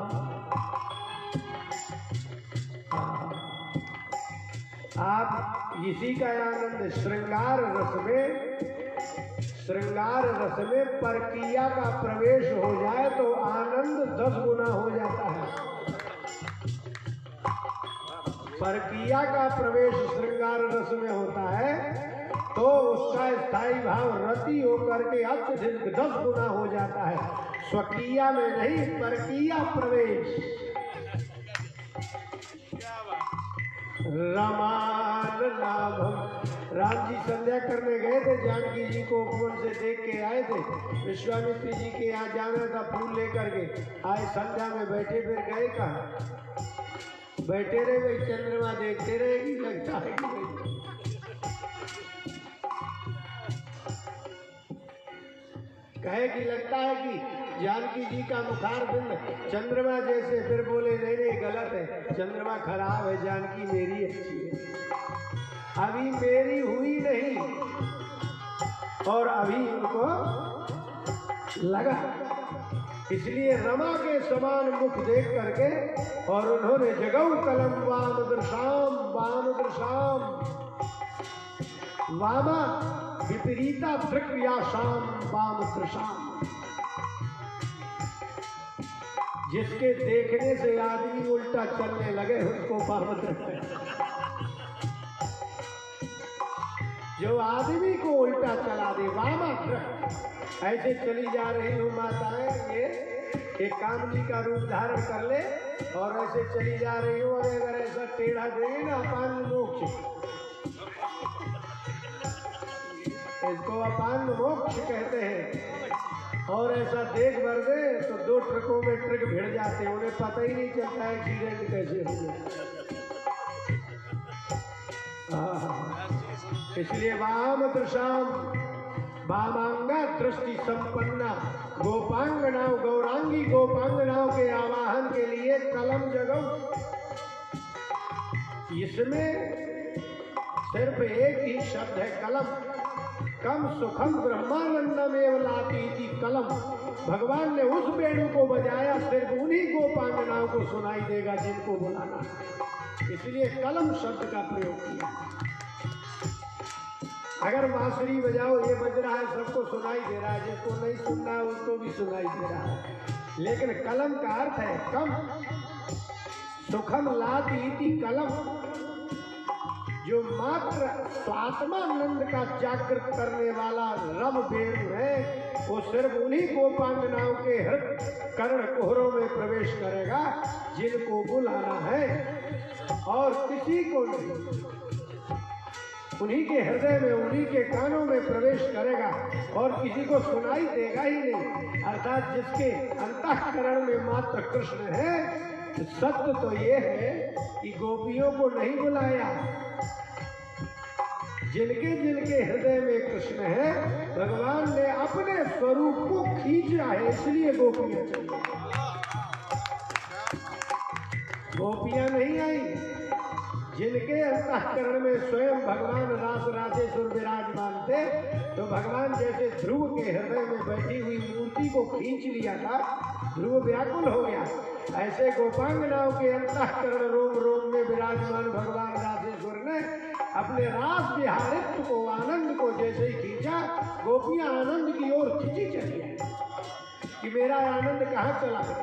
आप इसी का आनंद श्रृंगार रस में श्रृंगार रस में परकिया का प्रवेश हो जाए तो आनंद दस गुना हो जाता है। परकिया का प्रवेश श्रृंगार रस में होता है तो उसका स्थायी भाव रति होकर के अत्यधिक दस गुना हो जाता है। स्वकीया में नहीं, परकिया प्रवेश। रमान नाभम। राम जी संध्या करने गए थे, जानकी जी को उपवन से देख के आए थे। विश्वामित्री जी के यहाँ जाना था, फूल लेकर के आए। संध्या में बैठे, फिर गए कहाँ? बैठे रहे भाई, चंद्रमा देखते रहेगी, लगता है कि नहीं? कहे कि लगता है कि जानकी जी का मुखार बिंद चंद्रमा जैसे। फिर बोले नहीं नहीं, गलत है, चंद्रमा खराब है, जानकी मेरी अच्छी है। अभी मेरी हुई नहीं और अभी उनको लगा, इसलिए रमा के समान मुख देख करके और उन्होंने जगऊ कलम वाम दृशाम वाम दृशाम वामा विपरीता दृक्रियाशाम वाम दृशाम। जिसके देखने से आदमी उल्टा चलने लगे उसको वाम दृष्टि। जो आदमी को उल्टा चला दे वामा दृष्टि। ऐसे चली जा रही हूँ माताएं, ये एक कामनी का रूप धारण कर ले और ऐसे चली जा रही हूँ, और अगर ऐसा टेढ़ा देंगे ना अपान मोक्ष, इसको अपान मोक्ष कहते हैं। और ऐसा देख भर दे तो दो ट्रकों में ट्रक भिड़ जाते हैं, उन्हें पता ही नहीं चलता है एक्सीडेंट कैसे हो गया। इसलिए वाम दृशाम वामांगा दृष्टि संपन्ना गोपांगनाओं गौरांगी गोपांगनाओं के आवाहन के लिए कलम जगो। इसमें सिर्फ एक ही शब्द है कलम। कम सुखम ब्रह्मानंदम एवं लाती थी कलम। भगवान ने उस वेणु को बजाया, सिर्फ उन्हीं गोपांगनाओं को सुनाई देगा जिनको बुलाना, इसलिए कलम शब्द का प्रयोग किया। अगर बांसुरी बजाओ, ये बज रहा है, सबको सुनाई दे रहा है, जिसको नहीं सुनना है उसको भी सुनाई दे रहा है। लेकिन कलम का अर्थ है कम सुखम लाती कलम, जो मात्र स्वात्मानंद का जागृत करने वाला रम वेणु है, वो सिर्फ उन्हीं गोपांगनाओं के हृदय कर्ण कोहरों में प्रवेश करेगा जिनको बुलाना है, और किसी को नहीं। उन्हीं के हृदय में, उन्हीं के कानों में प्रवेश करेगा और किसी को सुनाई देगा ही नहीं। अर्थात जिसके अंतःकरण में मात्र कृष्ण है। सत्य तो ये है कि गोपियों को नहीं बुलाया, जिनके जिनके हृदय में कृष्ण है, भगवान ने अपने स्वरूप को खींचा है, इसलिए गोपियां चली। गोपियां नहीं आई, जिनके अंतःकरण में स्वयं भगवान रास राजेश्वर विराजमान थे, तो भगवान जैसे ध्रुव के हृदय में बैठी हुई मूर्ति को खींच लिया था, ध्रुव व्याकुल हो गया, ऐसे गोपांगनाओं के अंतःकरण रोम रोम में विराजमान भगवान राजेश्वर ने अपने रास विहारित्व को, आनंद को जैसे ही खींचा, गोपियां आनंद की ओर खींची चली है कि मेरा आनंद कहाँ चला गया।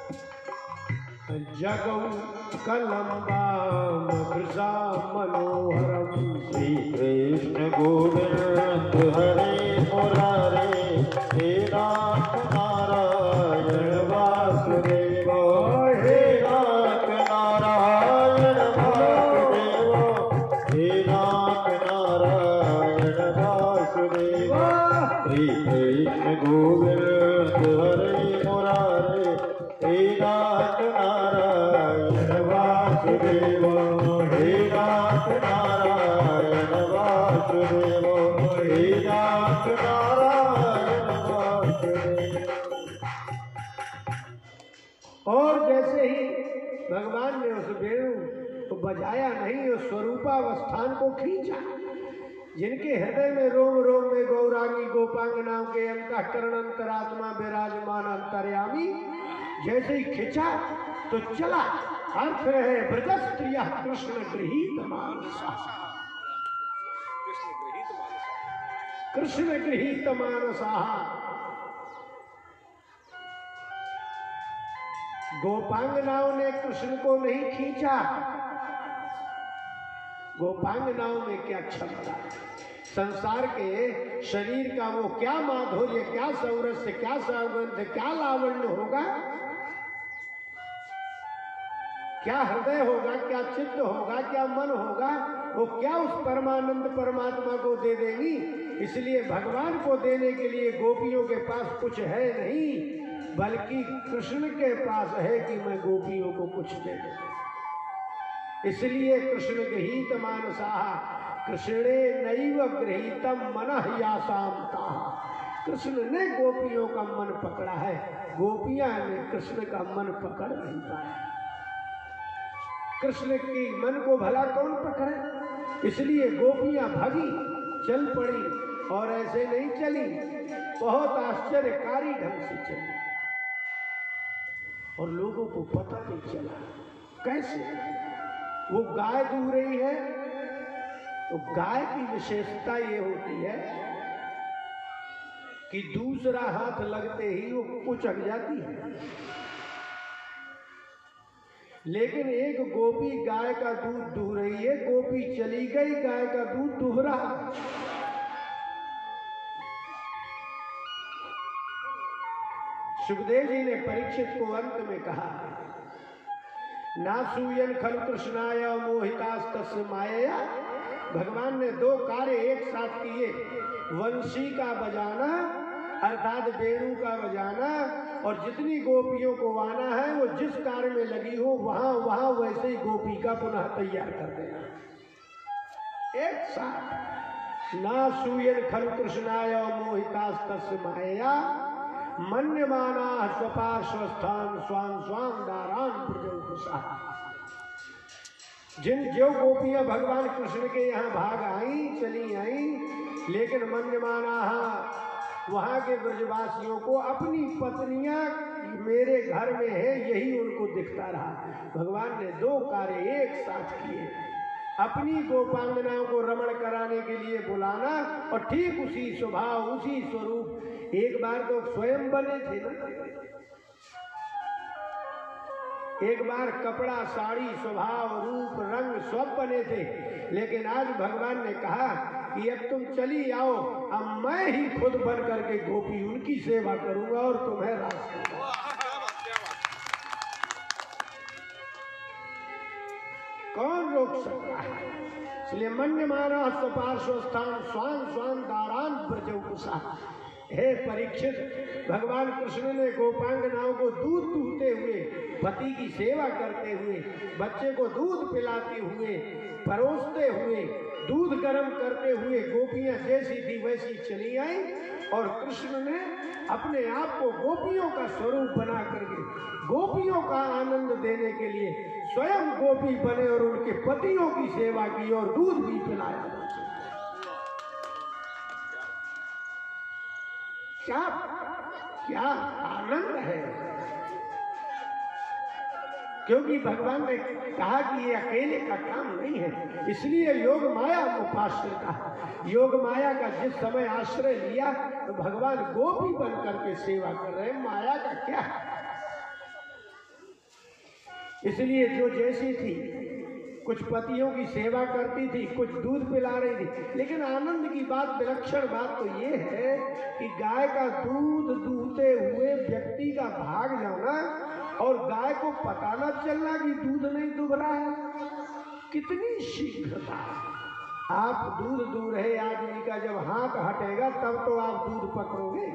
जगौ कलम्बाम कृषा मनोहरम श्री कृष्ण गोविंद हरे मुरारे हे नाथ नारायण वासुदेव हे नाथ नारायण वासुदेव हे नाथ नारायण वासुदेव श्री कृष्ण गोविंद हरे मुरारे हे नाथ नारायण वासुदेव हे नाथ नारायण वासुदेव हे नाथ नारायण वासुदेव। और जैसे ही भगवान ने उस वेणु को बजाया नहीं, उस स्वरूपावस्थान को खींचा, जिनके हृदय में रोम रोम में गौरांगी गोपांगनाओं के अंतःकरण अंतरात्मा विराजमान अंतर्यामी, जैसे ही खींचा तो चला। अर्थ है ब्रजस्त्रिया कृष्ण गृहीत मानसा, कृष्ण गृहीत मानसा। गोपांगनाओं ने कृष्ण को नहीं खींचा। गोपांगनाओं में क्या क्षमता, संसार के शरीर का वो क्या माधुर्य, क्या सौरस्य, क्या सौगंध, क्या लावण्य होगा, क्या हृदय होगा, क्या चित्त होगा, क्या मन होगा, वो क्या उस परमानंद परमात्मा को दे देंगी। इसलिए भगवान को देने के लिए गोपियों के पास कुछ है नहीं, बल्कि कृष्ण के पास है कि मैं गोपियों को कुछ दे दूं। इसलिए कृष्ण गृहीत मानसा, कृष्णे नैव गृहीतम मनः यासामता। कृष्ण ने गोपियों का मन पकड़ा है, गोपियां ने कृष्ण का मन पकड़ नहीं पाया। कृष्ण की मन को भला कौन पकड़े, इसलिए गोपियां भागी, चल पड़ी, और ऐसे नहीं चली, बहुत आश्चर्यकारी ढंग से चली और लोगों को पता नहीं चला कैसे। वो गाय दूह रही है, तो गाय की विशेषता ये होती है कि दूसरा हाथ लगते ही वो कुचक जाती है, लेकिन एक गोपी गाय का दूध दूह रही है, गोपी चली गई, गाय का दूध दूह रहा। सुखदेव जी ने परीक्षित को अंत में कहा, नासूयन खलु कृष्णाय मोहितास्तस्य मायया। भगवान ने दो कार्य एक साथ किए, वंशी का बजाना अर्थात वेणु का बजाना, और जितनी गोपियों को आना है वो जिस कार्य में लगी हो वहां वहां वैसे ही गोपी का पुनः तैयार कर देना एक साथ। नासूयन खलु कृष्णाय मोहितास्तस्य मायया मन्यमाना स्वपार्श्वस्थान स्वान स्वान दारान प्रजौकुसा। जिन जो गोपियां भगवान कृष्ण के यहाँ भाग आई, चली आई, लेकिन मन्यमाना वहां के ब्रजवासियों को अपनी पत्नियां मेरे घर में है यही उनको दिखता रहा। भगवान ने दो कार्य एक साथ किए, अपनी गोपांगनाओं को रमण कराने के लिए बुलाना, और ठीक उसी स्वभाव उसी स्वरूप। एक बार तो स्वयं बने थे ना, एक बार कपड़ा साड़ी स्वभाव रूप रंग सब बने थे, लेकिन आज भगवान ने कहा कि अब तुम चली आओ, अब मैं ही खुद बन करके गोपी उनकी सेवा करूंगा और तुम्हें रास दूंगा। कौन रोक सकता है। इसलिए मन्यमाना स्वपार्श्वस्थान स्वान स्वान दारान ब्रजौकुसा। हे परीक्षित, भगवान कृष्ण ने गोपांगनाओं को दूध दूहते हुए, पति की सेवा करते हुए, बच्चे को दूध पिलाते हुए, परोसते हुए, दूध गर्म करते हुए, गोपियां जैसी थी वैसी चली आई, और कृष्ण ने अपने आप को गोपियों का स्वरूप बना करके गोपियों का आनंद देने के लिए स्वयं गोपी बने और उनके पतियों की सेवा की और दूध भी पिलाया। क्या क्या आनंद है, क्योंकि भगवान ने कहा कि ये अकेले का काम नहीं है, इसलिए योग माया उपाश्रय का। योग माया का जिस समय आश्रय लिया तो भगवान गोपी बन करके सेवा कर रहे, माया का क्या है। इसलिए जो जैसी थी, कुछ पतियों की सेवा करती थी, कुछ दूध पिला रही थी, लेकिन आनंद की बात, विलक्षण बात तो ये है कि गाय का दूध दूहते हुए व्यक्ति का भाग जाना और गाय को पता न चलना कि दूध नहीं दुभ रहा है, कितनी शीघ्रता। आप दूध दूह रहे आदमी का जब हाथ हटेगा तब तो आप दूध पकड़ोगे।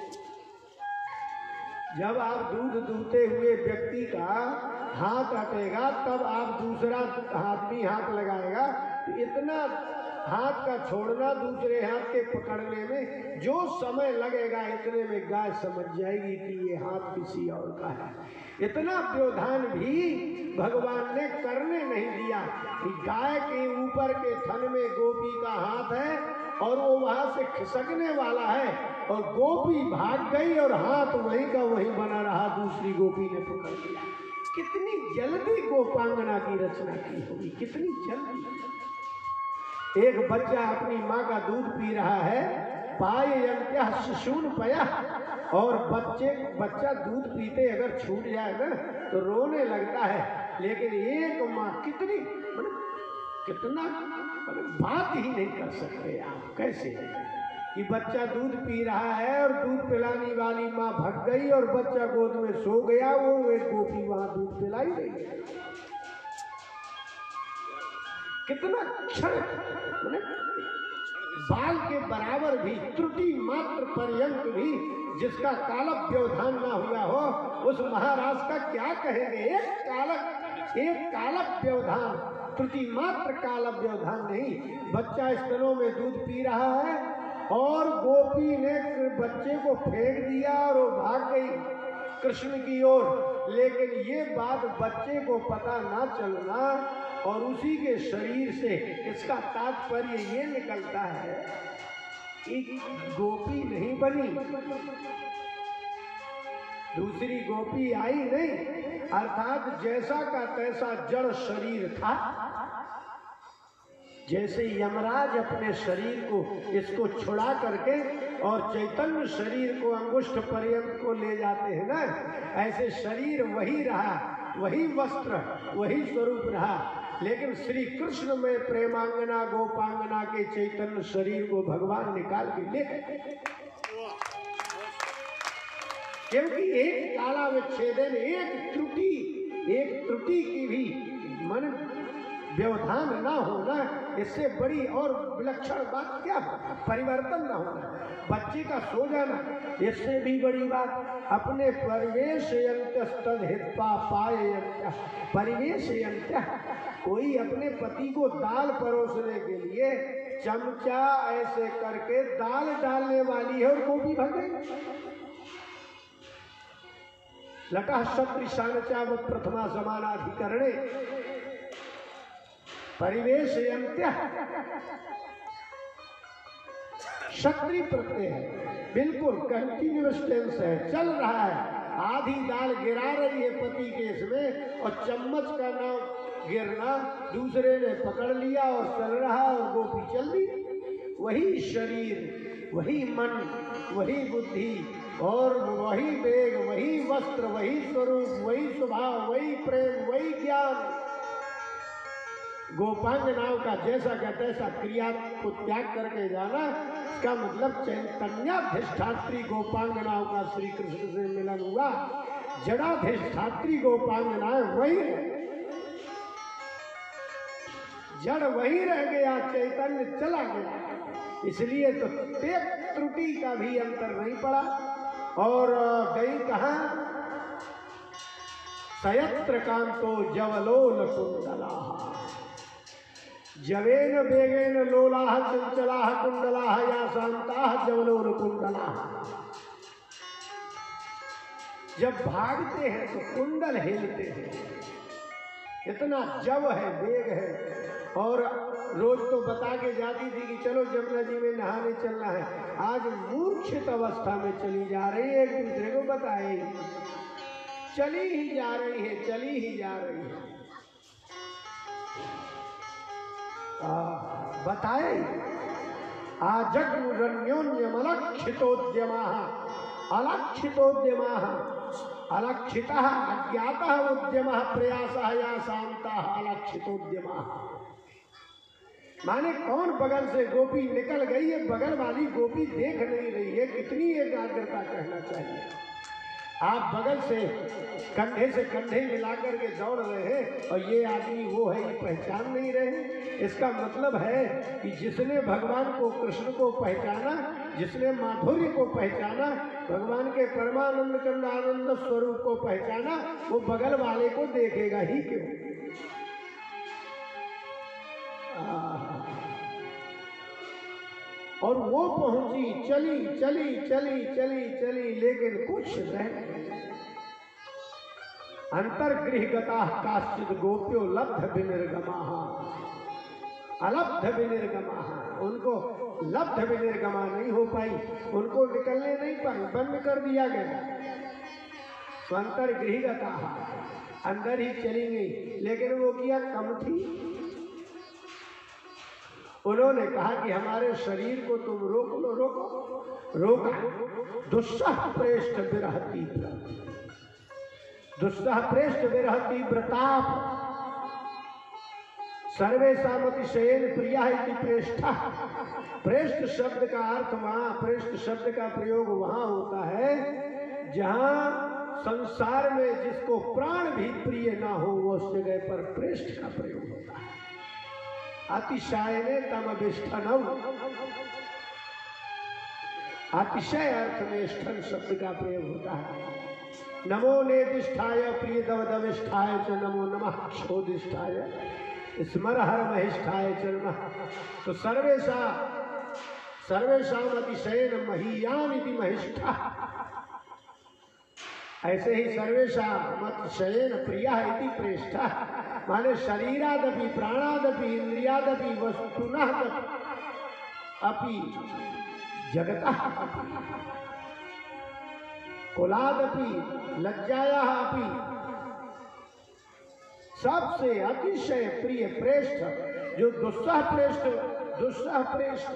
जब आप दूध दूहते हुए व्यक्ति का हाथ हटेगा तब आप दूसरा आदमी हाथ लगाएगा, तो इतना हाथ का छोड़ना दूसरे हाथ के पकड़ने में जो समय लगेगा, इतने में गाय समझ जाएगी कि ये हाथ किसी और का है। इतना व्यवधान भी भगवान ने करने नहीं दिया कि गाय के ऊपर के थन में गोपी का हाथ है और वो वहां से खिसकने वाला है और गोपी भाग गई और हाथ वहीं का वहीं बना रहा, दूसरी गोपी ने पकड़ लिया। कितनी जल्दी गोपांगना की रचना की होगी, कितनी जल्दी। एक बच्चा अपनी माँ का दूध पी रहा है, पाययन्त्यः शिशून् पयः, और बच्चे बच्चा दूध पीते अगर छूट जाए ना तो रोने लगता है, लेकिन एक माँ कितनी कितना बात ही नहीं कर सकते आप। कैसे कि बच्चा दूध पी रहा है और दूध पिलाने वाली माँ भग गई और बच्चा गोद में सो गया, वो एक गोपी वहां दूध पिलाई रही है। कितना क्षण, बाल के बराबर भी, त्रुटि मात्र पर्यंत भी जिसका कालक व्यवधान ना हुआ हो, उस महाराज का क्या कहेंगे। एक कालक एक कालक व्यवधान, त्रुटि मात्र कालक व्यवधान नहीं। बच्चा स्तनों में दूध पी रहा है और गोपी ने बच्चे को फेंक दिया और वो भाग गई कृष्ण की ओर, लेकिन ये बात बच्चे को पता ना चलना और उसी के शरीर से इसका तात्पर्य ये निकलता है कि गोपी नहीं बनी, दूसरी गोपी आई नहीं, अर्थात जैसा का तैसा जड़ शरीर था। जैसे यमराज अपने शरीर को इसको छुड़ा करके और चैतन्य शरीर को अंगुष्ठ पर्यंत को ले जाते हैं ना, ऐसे शरीर वही रहा, वही वस्त्र, वही स्वरूप रहा, लेकिन श्री कृष्ण में प्रेमांगना गोपांगना के चैतन्य शरीर को भगवान निकाल के ले गए। क्योंकि एक काला विच्छेदन, एक त्रुटि एक त्रुटि की भी मन व्यवधान ना होना, इससे बड़ी और विलक्षण बात क्या है। परिवर्तन ना होना, बच्चे का सो जाना, इससे भी बड़ी बात। अपने परिवेश यंतस्तद्हित्वा पाययन्त्यः, परिवेश यंत्य, कोई अपने पति को दाल परोसने के लिए चमचा ऐसे करके दाल डालने वाली है और गोपी भग गई। लटः सदृशानचा प्रथमा समानाधिकरणे परिवेश यंत्य, क्षत्रिय प्रत्यय है, बिल्कुल कंटिन्यूअस टेंस है, चल रहा है। आधी दाल गिरा रही है पति के इसमें और चम्मच का नाम गिरना दूसरे ने पकड़ लिया और चल रहा और गोपी चल दी। वही शरीर, वही मन, वही बुद्धि और वही वेग, वही वस्त्र, वही स्वरूप, वही स्वभाव, वही प्रेम, वही ज्ञान। गोपांगनाओं का जैसा का तैसा क्रिया को त्याग करके जाना, इसका मतलब चैतन्याधिष्ठात्री गोपांगनाओं का श्री कृष्ण से मिलन हुआ। जड़ाधिष्ठात्री गोपांगनाएं वही है, जड़ वही रह गया, चैतन्य चला गया। इसलिए तो एक त्रुटि का भी अंतर नहीं पड़ा। और गई कहाँ? सयत्र कांतो जवलोल कुंडलाः, जवेन वेगेन लोलाः चंचलाः कुंडलाः या शांताः जवलोल कुंडलाः। जब भागते हैं तो कुंडल हिलते हैं, इतना जव है, वेग है। और रोज तो बता के जाती थी कि चलो जमुना जी में नहाने चलना है, आज मूर्छित अवस्था में चली जा रही है, एक दूसरे को बताए चली ही जा रही है, चली ही जा रही है। बताए आजग्मुरन्योन्यमलक्षितोद्यमाः अलक्षितोद्यमाः अलक्षितः अज्ञातः उद्यमः प्रयासः या शांताः अलक्षितोद्यमाः। माने कौन बगल से गोपी निकल गई है, बगल वाली गोपी देख नहीं रही है, कितनी एकाग्रता कहना चाहिए। आप बगल से कंधे से कंधे मिलाकर के दौड़ रहे हैं और ये आदमी वो है, ये पहचान नहीं रहे। इसका मतलब है कि जिसने भगवान को, कृष्ण को पहचाना, जिसने माधुर्य को पहचाना, भगवान के परमानंद कंद आनंद स्वरूप को पहचाना, वो बगल वाले को देखेगा ही क्यों। और वो पहुंची, चली चली चली चली चली, लेकिन कुछ रह गए। अंतर्गृहगता काश्चिद गोप्यो लब्ध विनिर्गमाः अलब्ध विनिर्गमाः। उनको लब्ध विनिर्गमा नहीं हो पाई, उनको निकलने नहीं पाई, बंद कर दिया गया। तो अंतर्गृहगता अंदर ही चली गई, लेकिन वो किया कम थी। उन्होंने कहा कि हमारे शरीर को तुम रोक लो, रोको रोका। दुस्सह प्रेष्ठ विरह तीव्र, दुस्सह प्रेष्ठ विरह तीव्रताप सर्वेषामति शयन प्रिया इति प्रेष्ठा। प्रेष्ठ शब्द का अर्थ वहां, प्रेष्ठ शब्द का प्रयोग वहां होता है जहां संसार में जिसको प्राण भी प्रिय ना हो, वो उस जगह पर प्रेष्ठ का प्रयोग होता है। अतिशयने तम विष्ठनव, अतिशय अर्थ में स्थन शब्द का प्रयोग होता है। नमो नेदिष्ठाय प्रिय दवदविष्ठाय च नमो नमः क्षोदिष्ठाय स्मर हर महिष्ठाय च नमः। तो सर्वेशा सर्वेशाम अतिशयन महीयान इति महिष्ठा। ऐसे ही सर्वेशा मत शयन प्रिया इति प्रेष्ठा, माने शरीरादपि प्राणादपि इंद्रियादपि वस्तुनः अपि जगतः कुलादपि लज्जायाः अपि सबसे अतिशय प्रिय प्रेष्ठ, जो दुस्सह प्रेष्ठ, दुस्सह प्रेष्ठ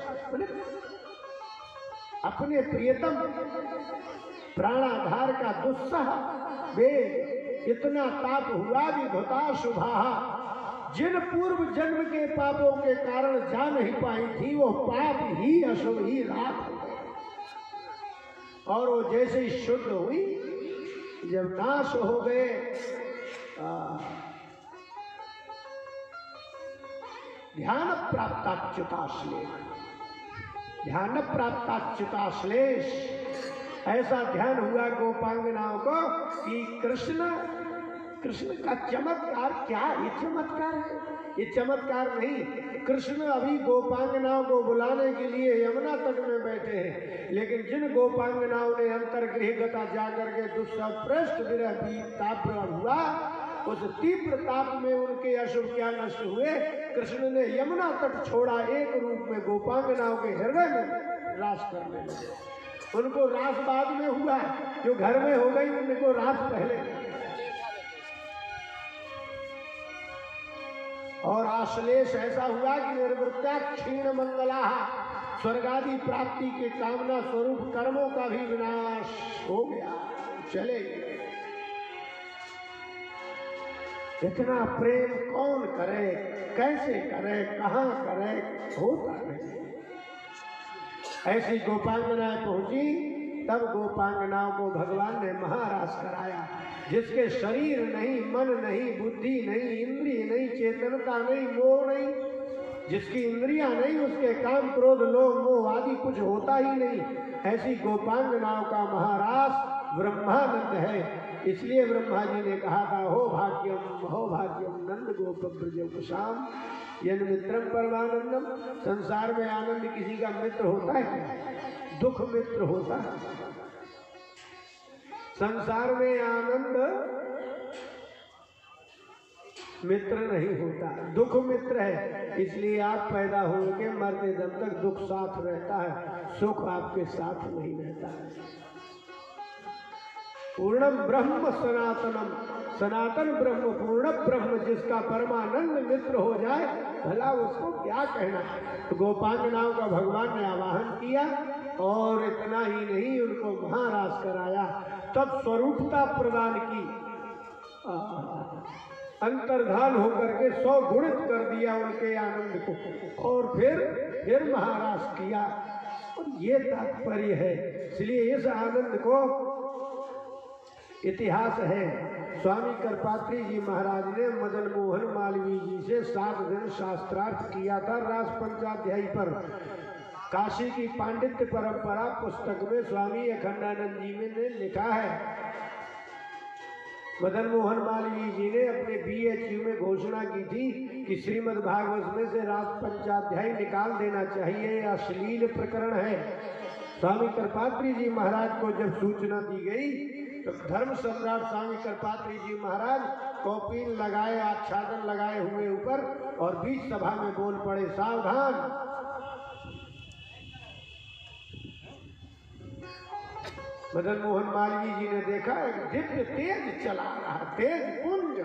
अपने प्रियतम प्राणाधार का दुस्सह वेग, इतना ताप हुआ विधुता शुभा, जिन पूर्व जन्म के पापों के कारण जा नहीं पाई थी, वो पाप ही अशुभ ही रात हो गए। और वो जैसे ही शुद्ध हुई, जब नाश हो गए, ध्यान प्राप्ताच्युताश्लेष, ध्यान प्राप्ताच्युताश्लेष, ऐसा ध्यान हुआ गोपांगनाओं को कि कृष्ण कृष्ण का चमत्कार, क्या ये चमत्कार है? ये चमत्कार नहीं, कृष्ण अभी गोपांगनाओं को बुलाने के लिए यमुना तट में बैठे हैं, लेकिन जिन गोपांगनाओं ने अंतर्गृहगता जाकर के दुस्सह प्रेष्ठ विरह ताप हुआ, उस तीव्र ताप में उनके अशुभ क्या नष्ट हुए। कृष्ण ने यमुना तट छोड़ा, एक रूप में गोपांगनाओं के हृदय में रास करने लगे। उनको रास बाद में हुआ, जो घर में हो गई उनको रास पहले। और आश्लेष ऐसा हुआ कि निर्वृत्ता क्षीण मंगला, स्वर्गादि प्राप्ति के कामना स्वरूप कर्मों का भी विनाश हो गया, चले गए। इतना प्रेम कौन करे, कैसे करे, कहाँ करे, होता नहीं। ऐसी गोपांगनाएं पहुंची, तब गोपांगनाओं को भगवान ने महारास कराया। जिसके शरीर नहीं, मन नहीं, बुद्धि नहीं, इंद्रिय नहीं, चेतनता नहीं, मोह नहीं, जिसकी इंद्रियां नहीं, उसके काम क्रोध लोभ मोह आदि कुछ होता ही नहीं, ऐसी गोपांगनाओं का महारास ब्रह्मानंद है। इसलिए ब्रह्मा जी ने कहा था, हो भाग्यम हो भाग्यम नंद गोप ब्रजम यन मित्रम परमानंदम। संसार में आनंद किसी का मित्र होता है क्या? दुख मित्र होता है। संसार में आनंद मित्र नहीं होता, दुख मित्र है। इसलिए आप पैदा होंगे, मरते दम तक दुख साथ रहता है, सुख आपके साथ नहीं रहता है। पूर्णम ब्रह्म सनातनम, सनातन ब्रह्म पूर्ण ब्रह्म जिसका परमानंद मित्र हो जाए, भला उसको क्या कहना। तो गोपांगनाओं का भगवान ने आवाहन किया और इतना ही नहीं उनको महारास कराया, तब स्वरूपता प्रदान की, अंतर्धान होकर के सौ गुणित कर दिया उनके आनंद को, और फिर फिर महारास किया। और ये तात्पर्य है। इसलिए इस आनंद को इतिहास है। स्वामी करपात्री जी महाराज ने मदन मोहन मालवीय जी से सात दिन शास्त्रार्थ किया था रास पंचाध्यायी पर। काशी की पांडित्य परंपरा पुस्तक में स्वामी अखंडानंद जी ने लिखा है, मदन मोहन मालवीय जी ने अपने बी एच यू में घोषणा की थी कि श्रीमद् भागवत में से रास पंचाध्यायी निकाल देना चाहिए, अश्लील प्रकरण है। स्वामी करपात्री जी महाराज को जब सूचना दी गई तो धर्म सम्राट स्वामी करपात्री जी महाराज कौपीन लगाए, आच्छादन लगाए हुए ऊपर, और बीच सभा में बोल पड़े, सावधान। मदन मोहन मालवीय जी ने देखा एक दिव्य तेज चला रहा, तेज पुंज,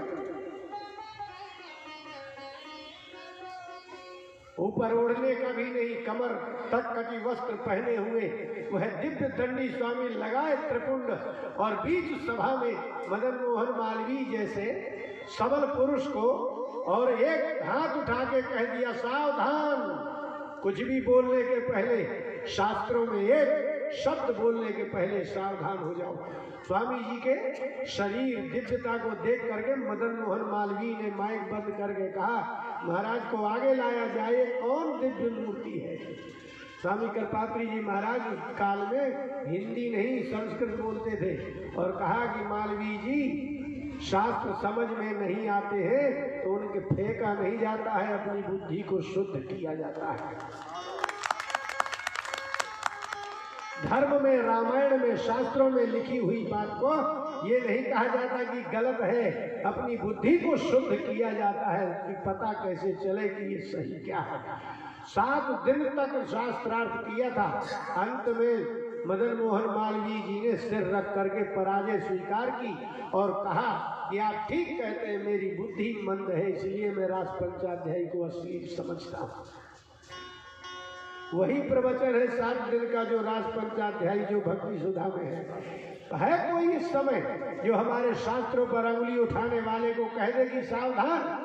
ऊपर ओढ़ने का भी नहीं, कमर तक कटी वस्त्र पहने हुए वह दिव्य दंडी स्वामी लगाए त्रिपुंड, और बीच सभा में मदन मोहन मालवीय जैसे सबल पुरुष को, और एक हाथ उठा के कह दिया, सावधान। कुछ भी बोलने के पहले, शास्त्रों में एक शब्द बोलने के पहले सावधान हो जाओ। स्वामी जी के शरीर दिव्यता को देख करके मदन मोहन मालवीय ने माइक बंद करके कहा, महाराज को आगे लाया जाए, कौन दिव्य मूर्ति है। स्वामी करपात्री जी महाराज उस काल में हिंदी नहीं संस्कृत बोलते थे, और कहा कि मालवीय जी शास्त्र समझ में नहीं आते हैं तो उनके फेंका नहीं जाता है, अपनी बुद्धि को शुद्ध किया जाता है। धर्म में, रामायण में, शास्त्रों में लिखी हुई बात को ये नहीं कहा जाता कि गलत है, अपनी बुद्धि को शुद्ध किया जाता है कि पता कैसे चले कि ये सही क्या है। सात दिन तक शास्त्रार्थ किया था, अंत में मदन मोहन मालवीय जी ने सिर रख करके पराजय स्वीकार की और कहा कि आप ठीक कहते हैं, मेरी बुद्धि मंद है, इसलिए मैं रास पंचाध्यायी को अश्लील समझता हूँ। वही प्रवचन है सात दिन का जो रास पंचाध्यायी जो भक्ति सुधा में है। है कोई इस समय जो हमारे शास्त्रों पर अंगुली उठाने वाले को कह दे कि सावधान।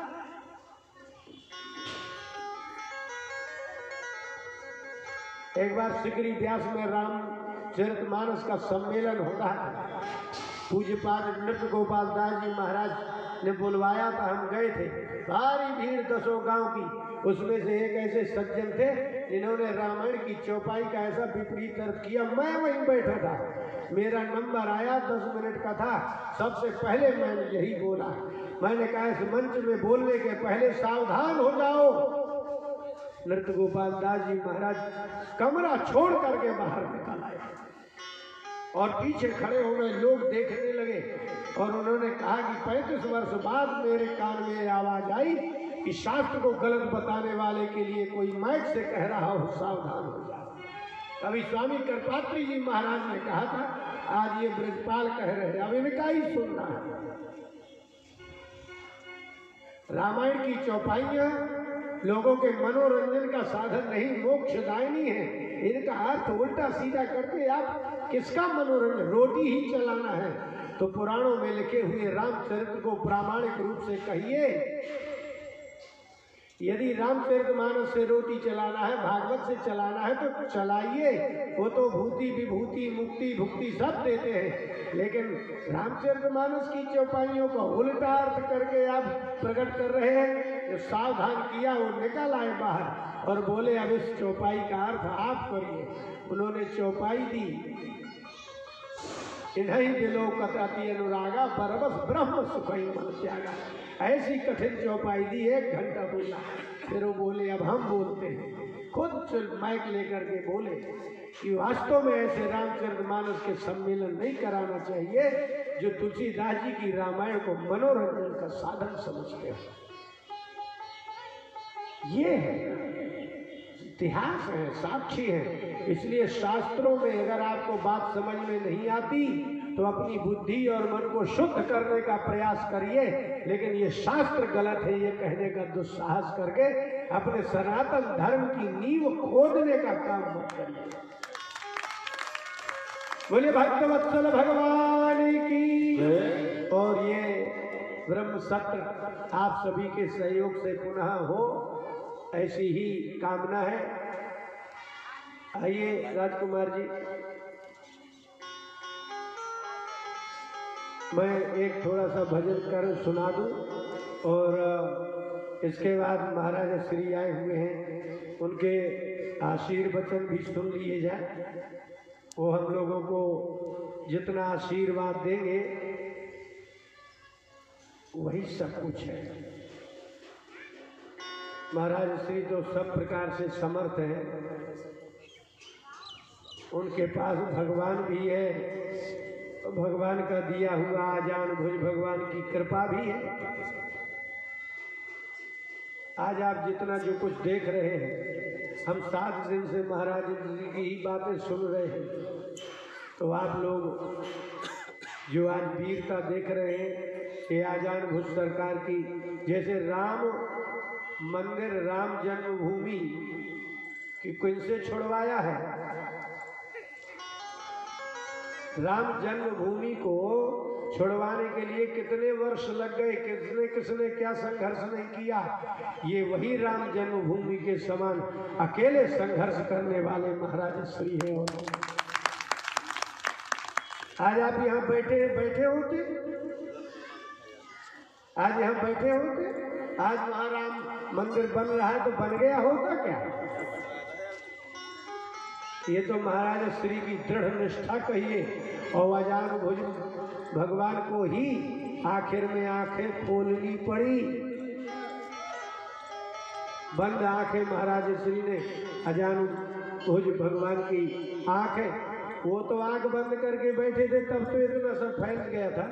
एक बार सिकरी व्यास में रामचरितमानस का सम्मेलन हो रहा था। पूज्यपाद नृत्य गोपाल दास जी महाराज ने बुलवाया था, हम गए थे। सारी भीड़ दसों गांव की, उसमें से एक ऐसे सज्जन थे जिन्होंने रामायण की चौपाई का ऐसा विपरीत अर्थ किया। मैं वहीं बैठा था, मेरा नंबर आया, दस मिनट का था, सबसे पहले मैंने यही बोला। मैंने कहा इस मंच में बोलने के पहले सावधान हो जाओ। नृत्य गोपाल दास जी महाराज कमरा छोड़ करके बाहर निकल आए और पीछे खड़े हो गए, लोग देखने लगे, और उन्होंने कहा कि पैंतीस वर्ष बाद मेरे कान में आवाज आई कि शास्त्र को गलत बताने वाले के लिए कोई माइक से कह रहा हो, सावधान हो जाओ। अभी स्वामी करपात्री जी महाराज ने कहा था, आज ये ब्रजपाल कह रहे हैं, अब इनका ही सुनना है। रामायण की चौपाइयां लोगों के मनोरंजन का साधन नहीं, मोक्षदायिनी है। इनका अर्थ उल्टा सीधा करके आप किसका मनोरंजन, रोटी ही चलाना है तो पुराणों में लिखे हुए रामचरित्र को प्रामाणिक रूप से कहिए। यदि रामचरितमानस से रोटी चलाना है, भागवत से चलाना है तो चलाइए, वो तो भूति विभूति मुक्ति भुक्ति सब देते हैं। लेकिन रामचरितमानस की चौपाइयों का उल्टा अर्थ करके आप प्रकट कर रहे हैं। जो सावधान किया वो निकल आए बाहर और बोले अब इस चौपाई का अर्थ आप करिए। उन्होंने चौपाई दी, इन्हीं दिलो कतराती अनुरागा बरबस ब्रह्म सुखई मन त्यागा। ऐसी कठिन चौपाई दी, एक घंटा बोला। फिर वो बोले अब हम बोलते हैं, खुद माइक लेकर के बोले कि वास्तव में ऐसे रामचरितमानस के सम्मेलन नहीं कराना चाहिए जो तुलसीदास जी की रामायण को मनोरंजन का साधन समझते हो। ये है इतिहास है, साक्षी है। इसलिए शास्त्रों में अगर आपको बात समझ में नहीं आती तो अपनी बुद्धि और मन को शुद्ध करने का प्रयास करिए, लेकिन ये शास्त्र गलत है ये कहने का दुस्साहस करके अपने सनातन धर्म की नींव खोदने का काम मत करिए। बोले भक्तवत्सल भगवान की। और ये ब्रह्म सत्र आप सभी के सहयोग से पुनः हो, ऐसी ही कामना है। आइए राजकुमार जी, मैं एक थोड़ा सा भजन कर सुना दूं और इसके बाद महाराज श्री आए हुए हैं, उनके आशीर्वचन भी सुन लिए जाए। वो हम लोगों को जितना आशीर्वाद देंगे वही सब कुछ है। महाराज श्री तो सब प्रकार से समर्थ हैं, उनके पास भगवान भी है, भगवान का दिया हुआ आजान भुज भगवान की कृपा भी है। आज आप जितना जो कुछ देख रहे हैं, हम सात दिन से महाराज जी की ही बातें सुन रहे हैं, तो आप लोग जो आज वीरता देख रहे हैं ये आजान भुज सरकार की, जैसे राम मंदिर राम जन्मभूमि की किनसे छुड़वाया है। राम जन्मभूमि को छुड़वाने के लिए कितने वर्ष लग गए, किसने किसने क्या संघर्ष नहीं किया। ये वही राम जन्मभूमि के समान अकेले संघर्ष करने वाले महाराज श्री हैं। आज आप यहाँ बैठे बैठे होते, आज यहाँ बैठे होते, आज वहाँ राम मंदिर बन रहा है तो बन गया होता क्या। ये तो महाराज श्री की दृढ़ निष्ठा कहिए। और आजान भुज भगवान को ही आखिर में आंखें खोलनी पड़ी, बंद आंखें महाराज श्री ने आजान भुज भगवान की आंखें, वो तो आंख बंद करके बैठे थे तब तो इतना सब फैल गया था।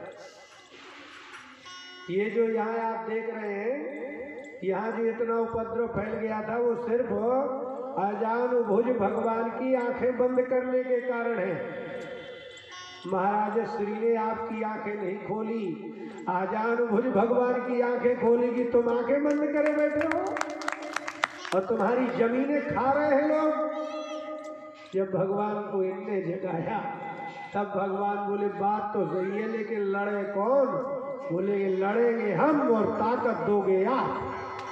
ये जो यहाँ आप देख रहे हैं, यहाँ जो इतना उपद्रव फैल गया था वो सिर्फ आजान भुज भगवान की आंखें बंद करने के कारण है। महाराज श्री ने आपकी आंखें नहीं खोली, आजान भुज भगवान की आंखें खोलेगी, तुम आंखें बंद करे बैठे हो और तुम्हारी जमीनें खा रहे हैं लोग। जब भगवान को इनने जगाया तब भगवान बोले बात तो सही है, लेकिन लड़े कौन? बोले लड़ेंगे हम और ताकत दोगे आप।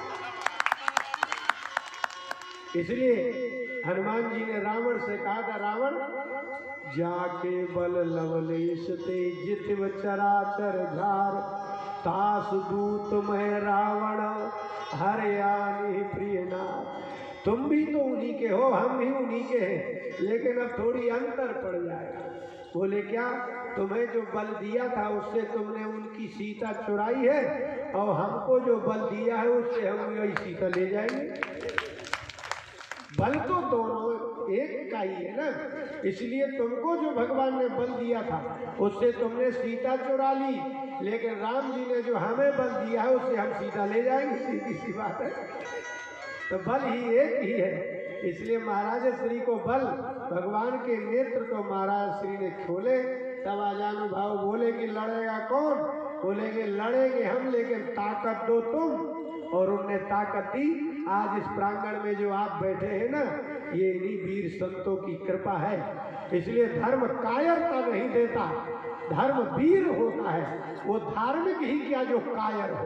इसलिए हनुमान जी ने रावण से कहा था, रावण जाके बल लवलेश ते जितव चराचर झार, तास दूत मैं रावण हरयानी प्रियनाथ। तुम भी तो उन्हीं के हो, हम भी उन्हीं के हैं, लेकिन अब थोड़ी अंतर पड़ जाएगा। बोले क्या? तुम्हें जो बल दिया था उससे तुमने उनकी सीता चुराई है, और हमको जो बल दिया है उससे हम वही सीता ले जाएंगे। बल तो दोनों एक का ही है ना, इसलिए तुमको जो भगवान ने बल दिया था उससे तुमने सीता चुरा ली, लेकिन राम जी ने जो हमें बल दिया है उससे हम सीता ले जाएंगे। सीधी सी बात है, तो बल ही एक ही है। इसलिए महाराज श्री को बल भगवान के नेत्र तो महाराज श्री ने खोले, तब आजानुभाव बोले कि लड़ेगा कौन? बोलेंगे लड़ेंगे हम, लेकिन ताकत दो तुम। और उनने ताकत दी। आज इस प्रांगण में जो आप बैठे हैं ना, ये इन्हीं वीर संतों की कृपा है। इसलिए धर्म कायरता नहीं देता, धर्म वीर होता है। वो धार्मिक ही क्या जो कायर हो,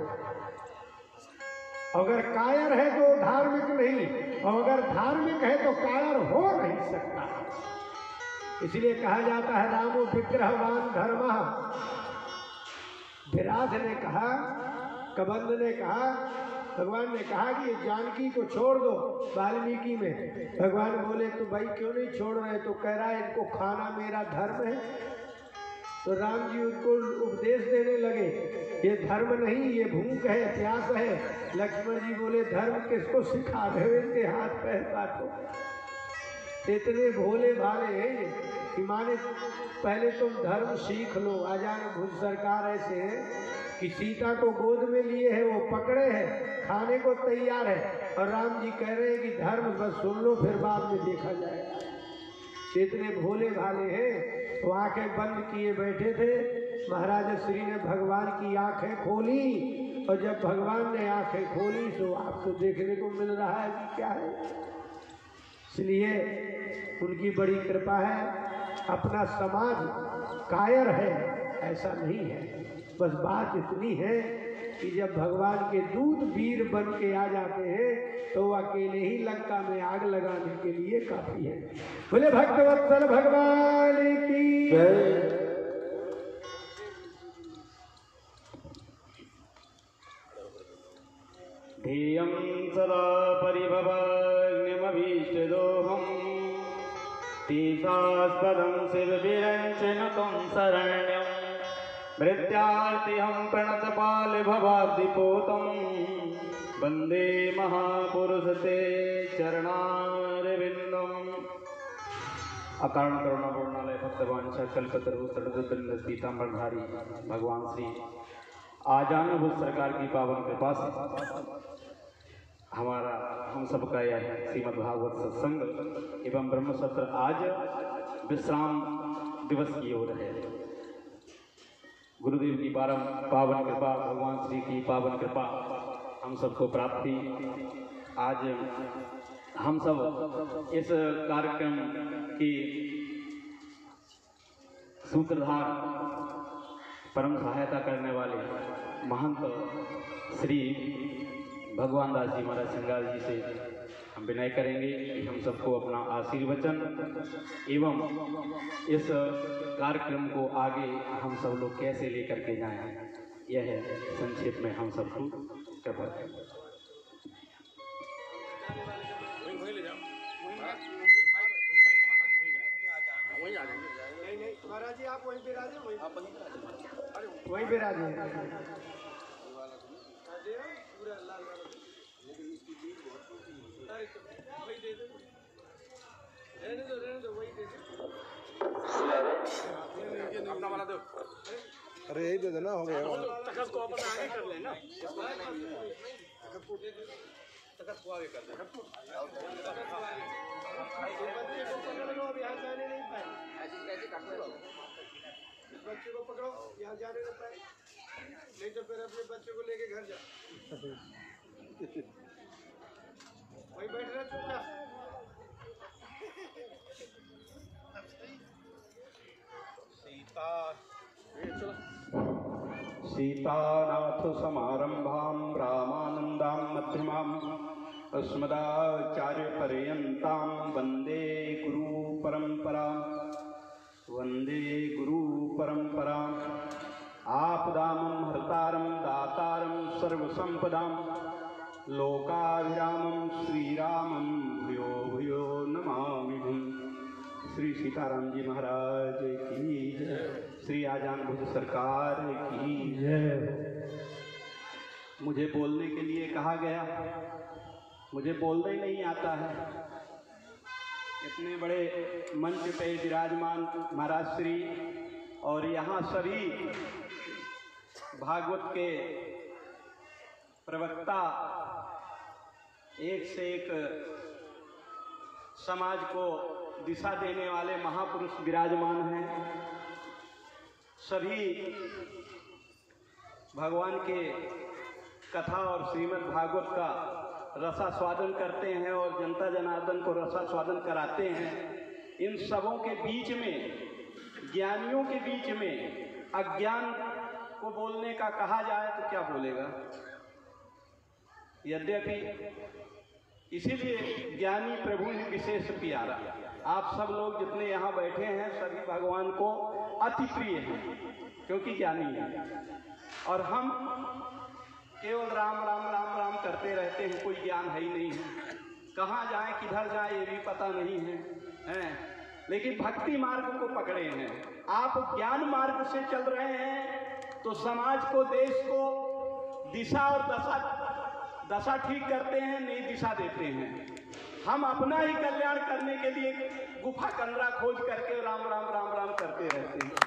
अगर कायर है तो धार्मिक नहीं, और अगर धार्मिक है तो कायर हो नहीं सकता। इसलिए कहा जाता है रामो विग्रहवान धर्म। विराट ने कहा, कबंध ने कहा, भगवान ने कहा कि जानकी को छोड़ दो। वाल्मीकि में भगवान बोले तो भाई क्यों नहीं छोड़ रहे? तो कह रहा है इनको खाना मेरा धर्म है। तो राम जी उनको उपदेश देने लगे, ये धर्म नहीं, ये भूख है, प्यास है। लक्ष्मण जी बोले धर्म किसको सिखा रहे हो, इनके हाथ पैर काटो। इतने भोले भाले हैं कि माने पहले तुम धर्म सीख लो। आजान भुज सरकार ऐसे है कि सीता को गोद में लिए है, वो पकड़े हैं, खाने को तैयार है, और राम जी कह रहे हैं कि धर्म बस सुन लो, फिर बाद में देखा जाएगा। इतने भोले भाले हैं। तो आंखें बंद किए बैठे थे। महाराज श्री ने भगवान की आंखें खोली, और जब भगवान ने आंखें खोली तो आपको देखने को मिल रहा है कि क्या है। इसलिए उनकी बड़ी कृपा है। अपना समाज कायर है ऐसा नहीं है, बस बात इतनी है कि जब भगवान के दूत वीर बन के आ जाते हैं तो अकेले ही लंका में आग लगाने के लिए काफी है। बोले भक्तवत्सल भगवान की जय। ध्येयं सदा परिभवाग्निमभीष्टदोहम् तेषास्पदं शिवविरञ्चनुतं शरण्यं मृत्यार्तिहं प्रणतपालभवाब्धिपोतं वन्दे महापुरुषते चरणारविन्दम्। अकारण करुणापूर्णालय भक्तवांछा कल्पतरु पीताम्बरधारी भगवान श्री आजान भुज सरकार की पावन कृपा से हमारा हम सबका यह श्रीमद् भागवत सत्संग एवं ब्रह्म सत्र आज विश्राम दिवस की ओर है। गुरुदेव की पारम पावन कृपा, भगवान श्री की पावन कृपा हम सबको प्राप्त थी। आज हम सब इस कार्यक्रम की सूत्रधार परम सहायता करने वाले महंत श्री भगवान दास जी महाराज सिंगाल जी से हम विनय करेंगे कि हम सबको अपना आशीर्वचन एवं इस कार्यक्रम को आगे हम सब लोग कैसे लेकर के जाएं, यह संक्षेप में हम सबको कृपा करें। महाराज जी आप वहीं पे राजे, वहीं पे राजे पूरा लाल वही दे दो, रहने दो रहने दो वही दे दो, अपना वाला दो। अरे यही दे देना, हो गया। तखत को अपन आगे कर लेना, तखत को आगे कर लेना। बच्चे को पकड़ लो, अब यहाँ जाने नहीं पाए। बच्चे को पकड़ो, यहाँ जाने नहीं पाए, नहीं तो फिर अपने बच्चे को लेके घर जा। वही बैठ रहा चुपचाप। सीता सीतानाथ समारंभां रामानंदां मध्यमाम् अस्मदाचार्य पर्यन्तां वन्दे गुरु परंपरां वन्दे गुरु परंपरां। आपदामं हर्तारं दातारं सर्वसंपदां लोकाभिरामं श्रीरामं भूयो भूयो नमामि। श्री सीताराम जी महाराज की जय। श्री आजान भुज सरकार की जय। मुझे बोलने के लिए कहा गया, मुझे बोलना ही नहीं आता है। इतने बड़े मंच पे विराजमान महाराज श्री और यहाँ सभी भागवत के प्रवक्ता एक से एक समाज को दिशा देने वाले महापुरुष विराजमान हैं। सभी भगवान के कथा और श्रीमद् भागवत का रसास्वादन करते हैं और जनता जनार्दन को रसास्वादन कराते हैं। इन सबों के बीच में, ज्ञानियों के बीच में अज्ञान को बोलने का कहा जाए तो क्या बोलेगा। यद्यपि इसीलिए ज्ञानी प्रभु ही विशेष प्यारा। आप सब लोग जितने यहाँ बैठे हैं सभी भगवान को अति प्रिय हैं क्योंकि ज्ञानी हैं। और हम केवल राम राम राम राम करते रहते हैं, कोई ज्ञान है ही नहीं है। कहाँ जाएं किधर जाएं ये भी पता नहीं है, हैं? लेकिन भक्ति मार्ग को पकड़े हैं। आप ज्ञान मार्ग से चल रहे हैं तो समाज को, देश को दिशा और दशा दशा ठीक करते हैं, नई दिशा देते हैं। हम अपना ही कल्याण करने के लिए गुफा कंदरा खोज करके राम राम राम राम करते रहते हैं।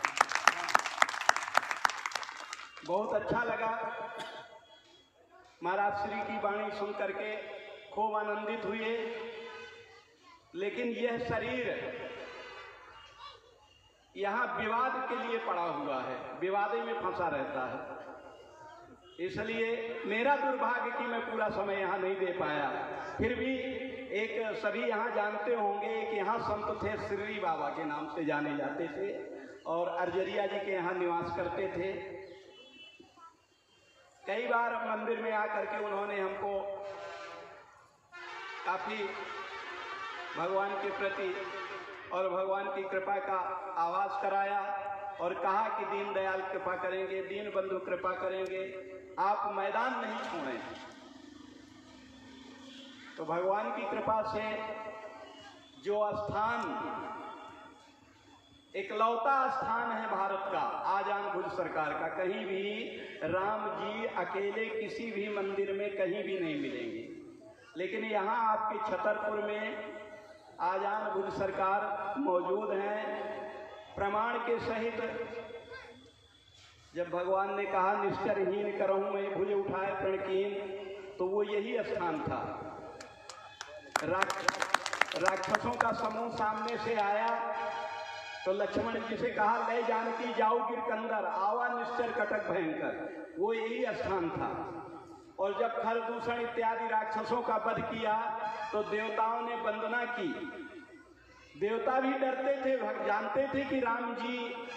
बहुत अच्छा लगा महाराज श्री की वाणी सुन करके, खूब आनंदित हुए। लेकिन यह शरीर यहाँ विवाद के लिए पड़ा हुआ है, विवादे में फंसा रहता है। इसलिए मेरा दुर्भाग्य कि मैं पूरा समय यहाँ नहीं दे पाया। फिर भी एक सभी यहाँ जानते होंगे कि यहाँ संत थे, श्री बाबा के नाम से जाने जाते थे और अर्जरिया जी के यहाँ निवास करते थे। कई बार मंदिर में आकर के उन्होंने हमको काफी भगवान के प्रति और भगवान की कृपा का आभास कराया और कहा कि दीन दयाल कृपा करेंगे, दीन बंधु कृपा करेंगे, आप मैदान नहीं छोड़ें। तो भगवान की कृपा से जो स्थान इकलौता स्थान है भारत का, आजान भुज सरकार का, कहीं भी राम जी अकेले किसी भी मंदिर में कहीं भी नहीं मिलेंगे। लेकिन यहाँ आपके छतरपुर में आजान भुज सरकार मौजूद हैं प्रमाण के सहित। जब भगवान ने कहा निश्चरहीन करहूं मैं भुज उठाए प्रणकीन, तो वो यही स्थान था। राक्षसों का समूह सामने से आया तो लक्ष्मण जी से कहा ले जानकी जाओ गिरकंदर, आवा निश्चर कटक भयंकर, वो यही स्थान था। और जब खरदूषण इत्यादि राक्षसों का वध किया तो देवताओं ने वंदना की। देवता भी डरते थे, जानते थे कि राम जी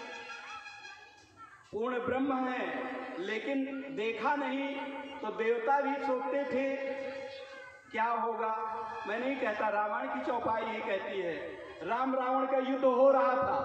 पूर्ण ब्रह्म हैं, लेकिन देखा नहीं तो देवता भी सोचते थे क्या होगा। मैं नहीं कहता, रामायण की चौपाई ही कहती है, राम रावण का युद्ध हो रहा था।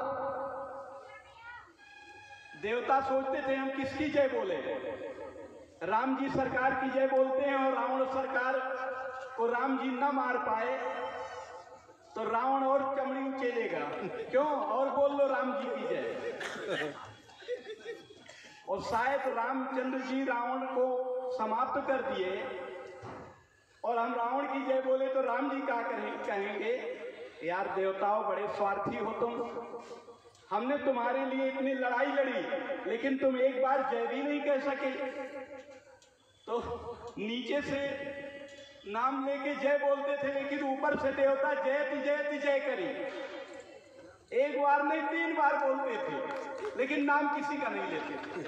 देवता सोचते थे हम किसकी जय बोले, राम जी सरकार की जय बोलते हैं और रावण सरकार को राम जी न मार पाए तो रावण और चमड़ी उचेलेगा, क्यों, और बोल लो राम जी की जय। और शायद रामचंद्र जी रावण को समाप्त कर दिए और हम रावण की जय बोले तो राम जी क्या कहेंगे, यार देवताओं बड़े स्वार्थी हो तुम, हमने तुम्हारे लिए इतनी लड़ाई लड़ी लेकिन तुम एक बार जय भी नहीं कह सके। तो नीचे से नाम लेके जय बोलते थे लेकिन ऊपर से देवता जयति जयति जय करी, एक बार नहीं तीन बार बोलते थे लेकिन नाम किसी का नहीं लेते।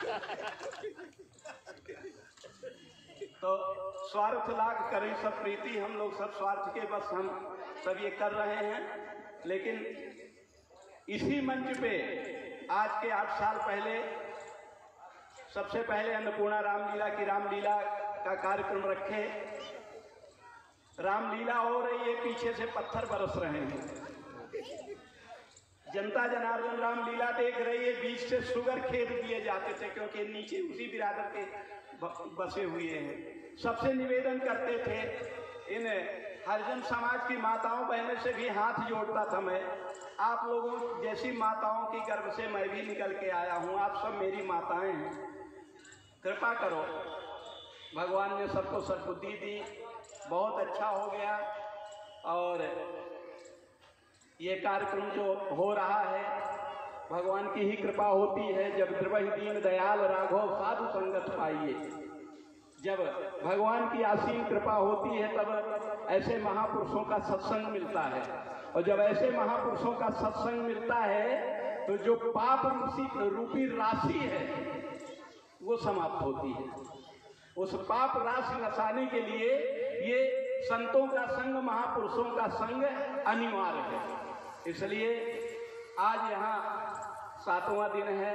तो स्वार्थ लाख करें सब प्रीति, हम लोग सब स्वार्थ के बस हम सब ये कर रहे हैं। लेकिन इसी मंच पे आज के आठ साल पहले सबसे पहले अन्नपूर्णा रामलीला की रामलीला का कार्यक्रम रखे। रामलीला हो रही है, पीछे से पत्थर बरस रहे हैं, जनता जनार्दन रामलीला देख रही है, बीच से शुगर खेत दिए जाते थे क्योंकि नीचे उसी बिरादर के बसे हुए हैं। सबसे निवेदन करते थे, इन हरिजन समाज की माताओं बहनों से भी हाथ जोड़ता था मैं, आप लोगों जैसी माताओं की गर्भ से मैं भी निकल के आया हूँ, आप सब मेरी माताएं हैं, कृपा करो। भगवान ने सबको सद्बुद्धि दी, बहुत अच्छा हो गया। और ये कार्यक्रम जो हो रहा है भगवान की ही कृपा होती है। जब द्रवहि दीन दयाल राघव साधु संगत पाइए, जब भगवान की असीम कृपा होती है तब ऐसे महापुरुषों का सत्संग मिलता है। और जब ऐसे महापुरुषों का सत्संग मिलता है तो जो पाप रूपी राशि है वो समाप्त होती है। उस पाप राशि नसाने के लिए ये संतों का संग, महापुरुषों का संग अनिवार्य है। इसलिए आज यहाँ सातवां दिन है।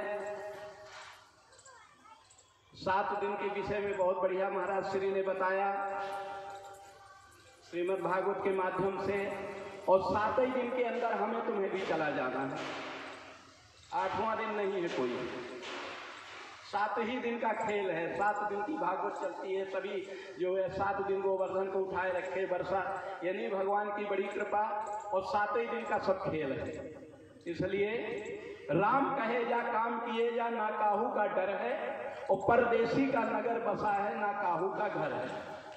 सात दिन के विषय में बहुत बढ़िया महाराज श्री ने बताया श्रीमद् भागवत के माध्यम से। और सात ही दिन के अंदर हमें तुम्हें भी चला जाना है, आठवां दिन नहीं है कोई, सात ही दिन का खेल है। सात दिन की भागवत चलती है, सभी जो है सात दिन गोवर्धन को उठाए रखे, वर्षा यानी भगवान की बड़ी कृपा, और सात ही दिन का सब खेल है। इसलिए राम कहे जा काम किए जा, ना काहू का डर है, और परदेसी का नगर बसा है, ना काहू का घर है।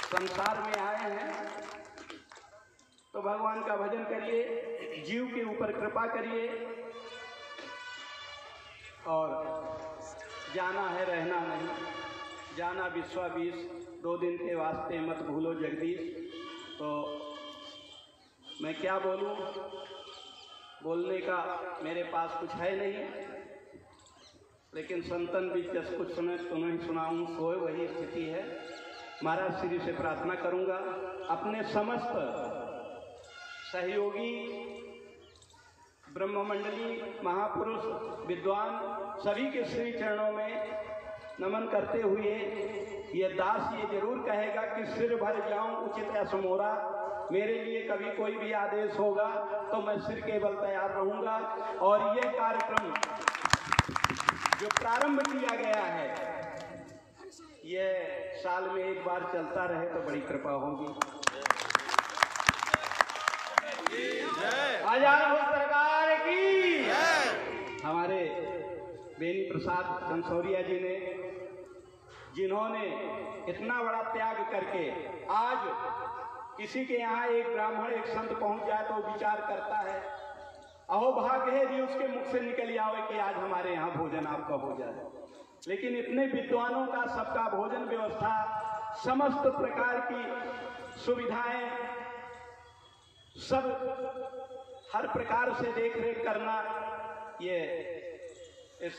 संसार में आए हैं तो भगवान का भजन करिए, जीव के ऊपर कृपा करिए, और जाना है रहना नहीं, जाना विश्वाबीस, दो दिन के वास्ते मत भूलो जगदीश। तो मैं क्या बोलूं, बोलने का मेरे पास कुछ है नहीं, लेकिन संतन भी जस कुछ सुने सुनो ही सुनाऊं, सोए वही स्थिति है। महाराज श्री से प्रार्थना करूंगा अपने समस्त सहयोगी ब्रह्ममंडली महापुरुष विद्वान सभी के श्री चरणों में नमन करते हुए ये दास ये जरूर कहेगा कि सिर भर जाऊं उचित असमोरा, मेरे लिए कभी कोई भी आदेश होगा तो मैं सिर केवल तैयार रहूंगा। और ये कार्यक्रम जो प्रारंभ किया गया है ये साल में एक बार चलता रहे तो बड़ी कृपा होगी। आजाद सरकार की। हमारे बेनी प्रसाद कंसौरिया जी ने, जिन्होंने इतना बड़ा त्याग करके आज किसी के यहाँ एक ब्राह्मण एक संत पहुंच जाए तो विचार करता है, अहो भाग्य है जी उसके मुख से निकल आवे कि आज हमारे यहाँ भोजन आपका हो जाए। लेकिन इतने विद्वानों का सबका भोजन व्यवस्था, समस्त प्रकार की सुविधाएं, सब हर प्रकार से देख रेख करना, ये इस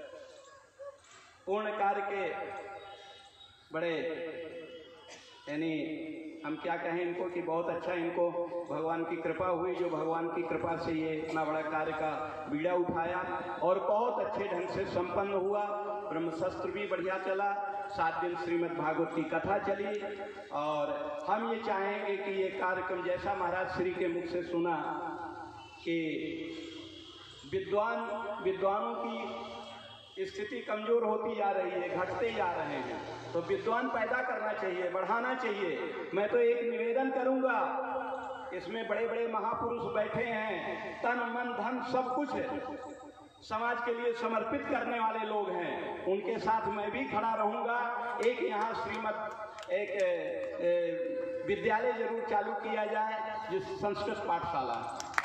पूर्ण कार्य के बड़े, यानी हम क्या कहें इनको कि बहुत अच्छा इनको भगवान की कृपा हुई, जो भगवान की कृपा से ये इतना बड़ा कार्य का बीड़ा उठाया और बहुत अच्छे ढंग से संपन्न हुआ। ब्रह्मशस्त्र भी बढ़िया चला, सात दिन श्रीमद् भागवत की कथा चली, और हम ये चाहेंगे कि ये कार्यक्रम जैसा महाराज श्री के मुख से सुना कि विद्वान विद्वानों की स्थिति कमजोर होती जा रही है, घटते जा रहे हैं, तो विद्वान पैदा करना चाहिए, बढ़ाना चाहिए। मैं तो एक निवेदन करूंगा, इसमें बड़े बड़े महापुरुष बैठे हैं, तन मन धन सब कुछ है, समाज के लिए समर्पित करने वाले लोग हैं, उनके साथ मैं भी खड़ा रहूंगा। एक यहाँ श्रीमद एक विद्यालय जरूर चालू किया जाए, जिस संस्कृत पाठशाला,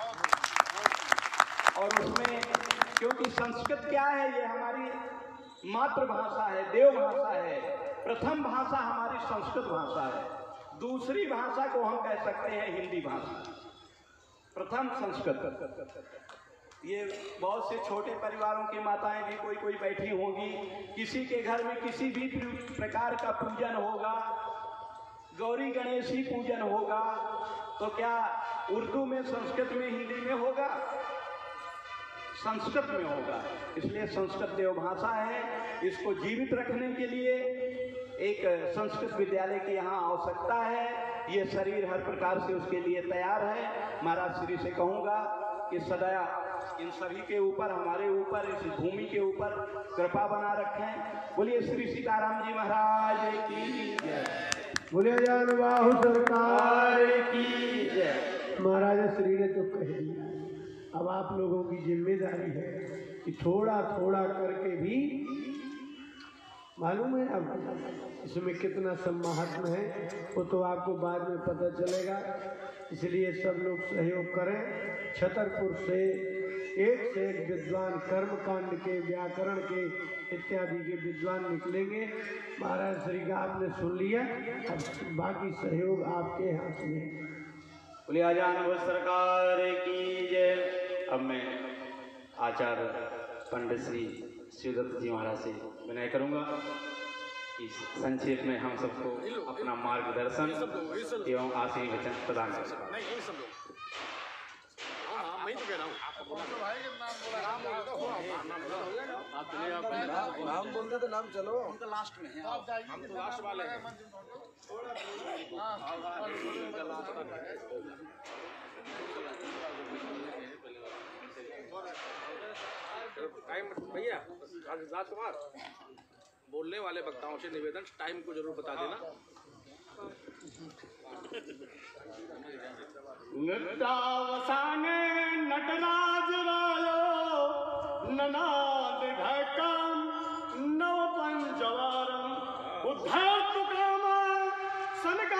और उसमें, क्योंकि संस्कृत क्या है, ये हमारी मातृभाषा है, देव भाषा है, प्रथम भाषा हमारी संस्कृत भाषा है। दूसरी भाषा को हम कह सकते हैं हिंदी भाषा, प्रथम संस्कृत। ये बहुत से छोटे परिवारों की माताएं भी कोई कोई बैठी होंगी, किसी के घर में किसी भी प्रकार का पूजन होगा, गौरी गणेशी पूजन होगा, तो क्या उर्दू में, संस्कृत में, हिंदी में होगा? संस्कृत में होगा। इसलिए संस्कृत देव भाषा है, इसको जीवित रखने के लिए एक संस्कृत विद्यालय की यहाँ आवश्यकता है। ये शरीर हर प्रकार से उसके लिए तैयार है। महाराज श्री से कहूँगा कि सदा इन सभी के ऊपर, हमारे ऊपर, इस भूमि के ऊपर कृपा बना रखें। बोलिए श्री सीताराम जी महाराज की जय। बोलिए जान बाहु सरकार की जय। महाराज श्री ने तो कह दिया, अब आप लोगों की जिम्मेदारी है कि थोड़ा थोड़ा करके भी, मालूम है अब इसमें कितना सम्माहात्म है, वो तो आपको बाद में पता चलेगा। इसलिए सब लोग सहयोग करें। छतरपुर से एक से एक विद्वान, कर्मकांड के, व्याकरण के इत्यादि के विद्वान निकलेंगे। महाराज श्री का आपने सुन लिया, अब बाकी सहयोग आपके हाथ में। बोलिए आजान सरकार की जय। अब मैं आचार्य पंडित श्री शिवदत्त जी महाराज से विनय करूंगा कि संक्षेप में हम सबको अपना मार्गदर्शन एवं आशीर्वाद वचन प्रदान करें। नाम बोलते तो नाम चलो, उनका लास्ट में है, हम तो लास्ट वाले हैं। टाइम भैया राजकुमार, बोलने वाले वक्ताओं से निवेदन, टाइम को जरूर बता देना। नृत्यावसान नटराज रायो ननाद ढक्कम नव पंचवारम उद्धव तुकाम सनका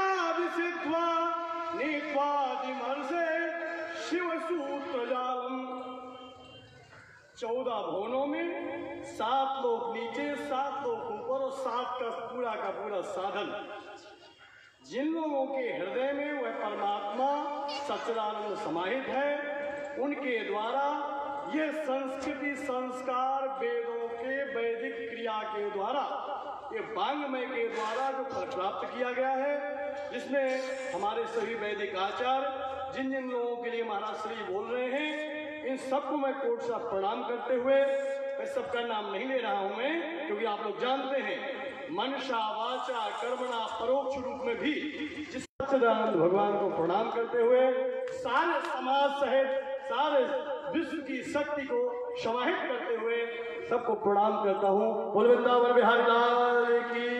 चौदह भुवनों में, सात लोक नीचे, सात लोक ऊपर और सात का पूरा का पूरा साधन। जिन लोगों के हृदय में वह परमात्मा सच्चिदानंद समाहित है, उनके द्वारा ये संस्कृति संस्कार वेदों के वैदिक क्रिया के द्वारा, ये वांग्मय के द्वारा जो फल प्राप्त किया गया है, जिसमें हमारे सभी वैदिक आचार्य जिन जिन लोगों के लिए महाराज श्री बोल रहे हैं, इन सबको मैं कोट सा प्रणाम करते हुए, मैं सबका नाम नहीं ले रहा हूं मैं, क्योंकि आप लोग जानते हैं मनसा वाचा कर्मणा परोक्ष रूप में भी जिस सच्चिदानंद भगवान को प्रणाम करते हुए सारे समाज सहित सारे विश्व की शक्ति को समाहित करते हुए सबको प्रणाम करता हूँ। बोल वृंदावन बिहारी लाल की।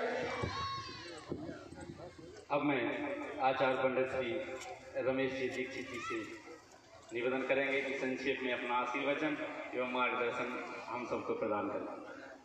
अब मैं आचार्य पंडित श्री रमेश जी दीक्षित जी से निवेदन करेंगे कि संक्षेप में अपना आशीर्वचन एवं मार्गदर्शन हम सबको प्रदान करें।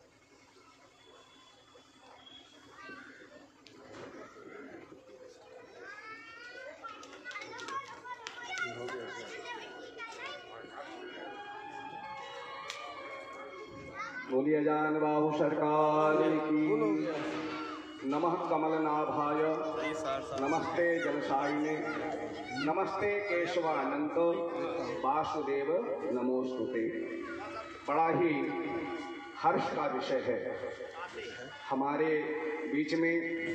बोलिए जान बाहु सरकार की। नमः कमलनाभाय, नमस्ते जलसायिने, नमस्ते केशवानंत वासुदेव नमोस्तुते। बड़ा ही हर्ष का विषय है, हमारे बीच में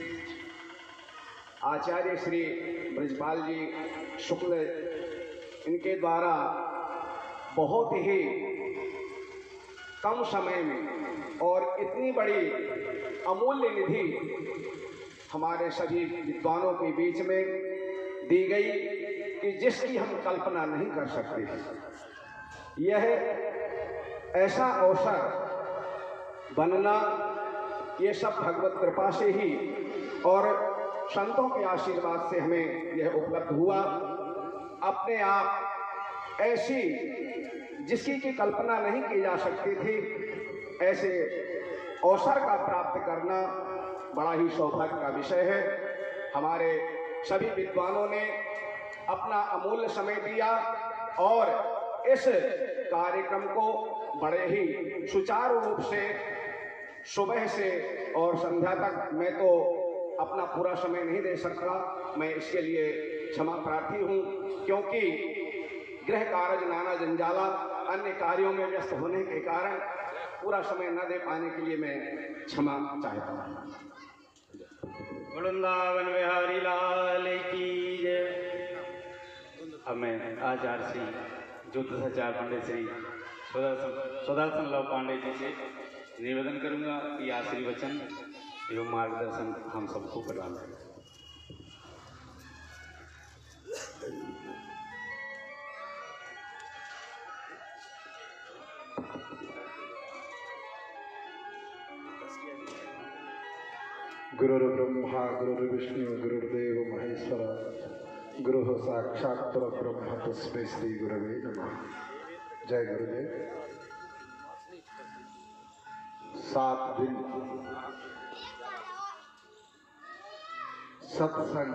आचार्य श्री ब्रजपाल जी शुक्ल, इनके द्वारा बहुत ही कम समय में और इतनी बड़ी अमूल्य निधि हमारे सभी विद्वानों के बीच में दी गई कि जिसकी हम कल्पना नहीं कर सकते। यह ऐसा अवसर बनना, ये सब भगवत कृपा से ही और संतों के आशीर्वाद से हमें यह उपलब्ध हुआ। अपने आप ऐसी जिसकी की कल्पना नहीं की जा सकती थी, ऐसे अवसर का प्राप्त करना बड़ा ही सौभाग्य का विषय है। हमारे सभी विद्वानों ने अपना अमूल्य समय दिया और इस कार्यक्रम को बड़े ही सुचारू रूप से सुबह से और संध्या तक, मैं तो अपना पूरा समय नहीं दे सकता, मैं इसके लिए क्षमा प्रार्थी हूँ, क्योंकि गृह कार्य नाना जंजाला अन्य कार्यों में व्यस्त होने के कारण पूरा समय न दे पाने के लिए मैं क्षमा चाहता हूँ। वृंदावन बिहारी लाल की जय। अब मैं आचार्य श्री ज्योतिषाचार्य पंडित श्री सुदर्शन लव पांडे जी से निवेदन करूंगा कि आशीर्वचन एवं मार्गदर्शन हम सबको प्रदान करें। गुरुर्ब्रह्मा गुरुर्विष्णु गुरुर्देव महेश्वर, गुरु साक्षात् परब्रह्म तस्मै श्री गुरवे नमः। जय गुरुदेव। सात दिन सत्संग,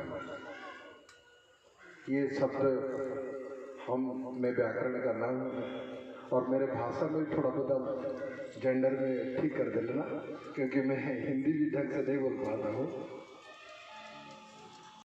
ये शब्द हम मैं व्याकरण कर रहा हूँ और मेरे भाषा में थोड़ा बहुत जेंडर में ठीक कर देना, क्योंकि मैं हिंदी भी ढंग से नहीं बोल पाता हूँ।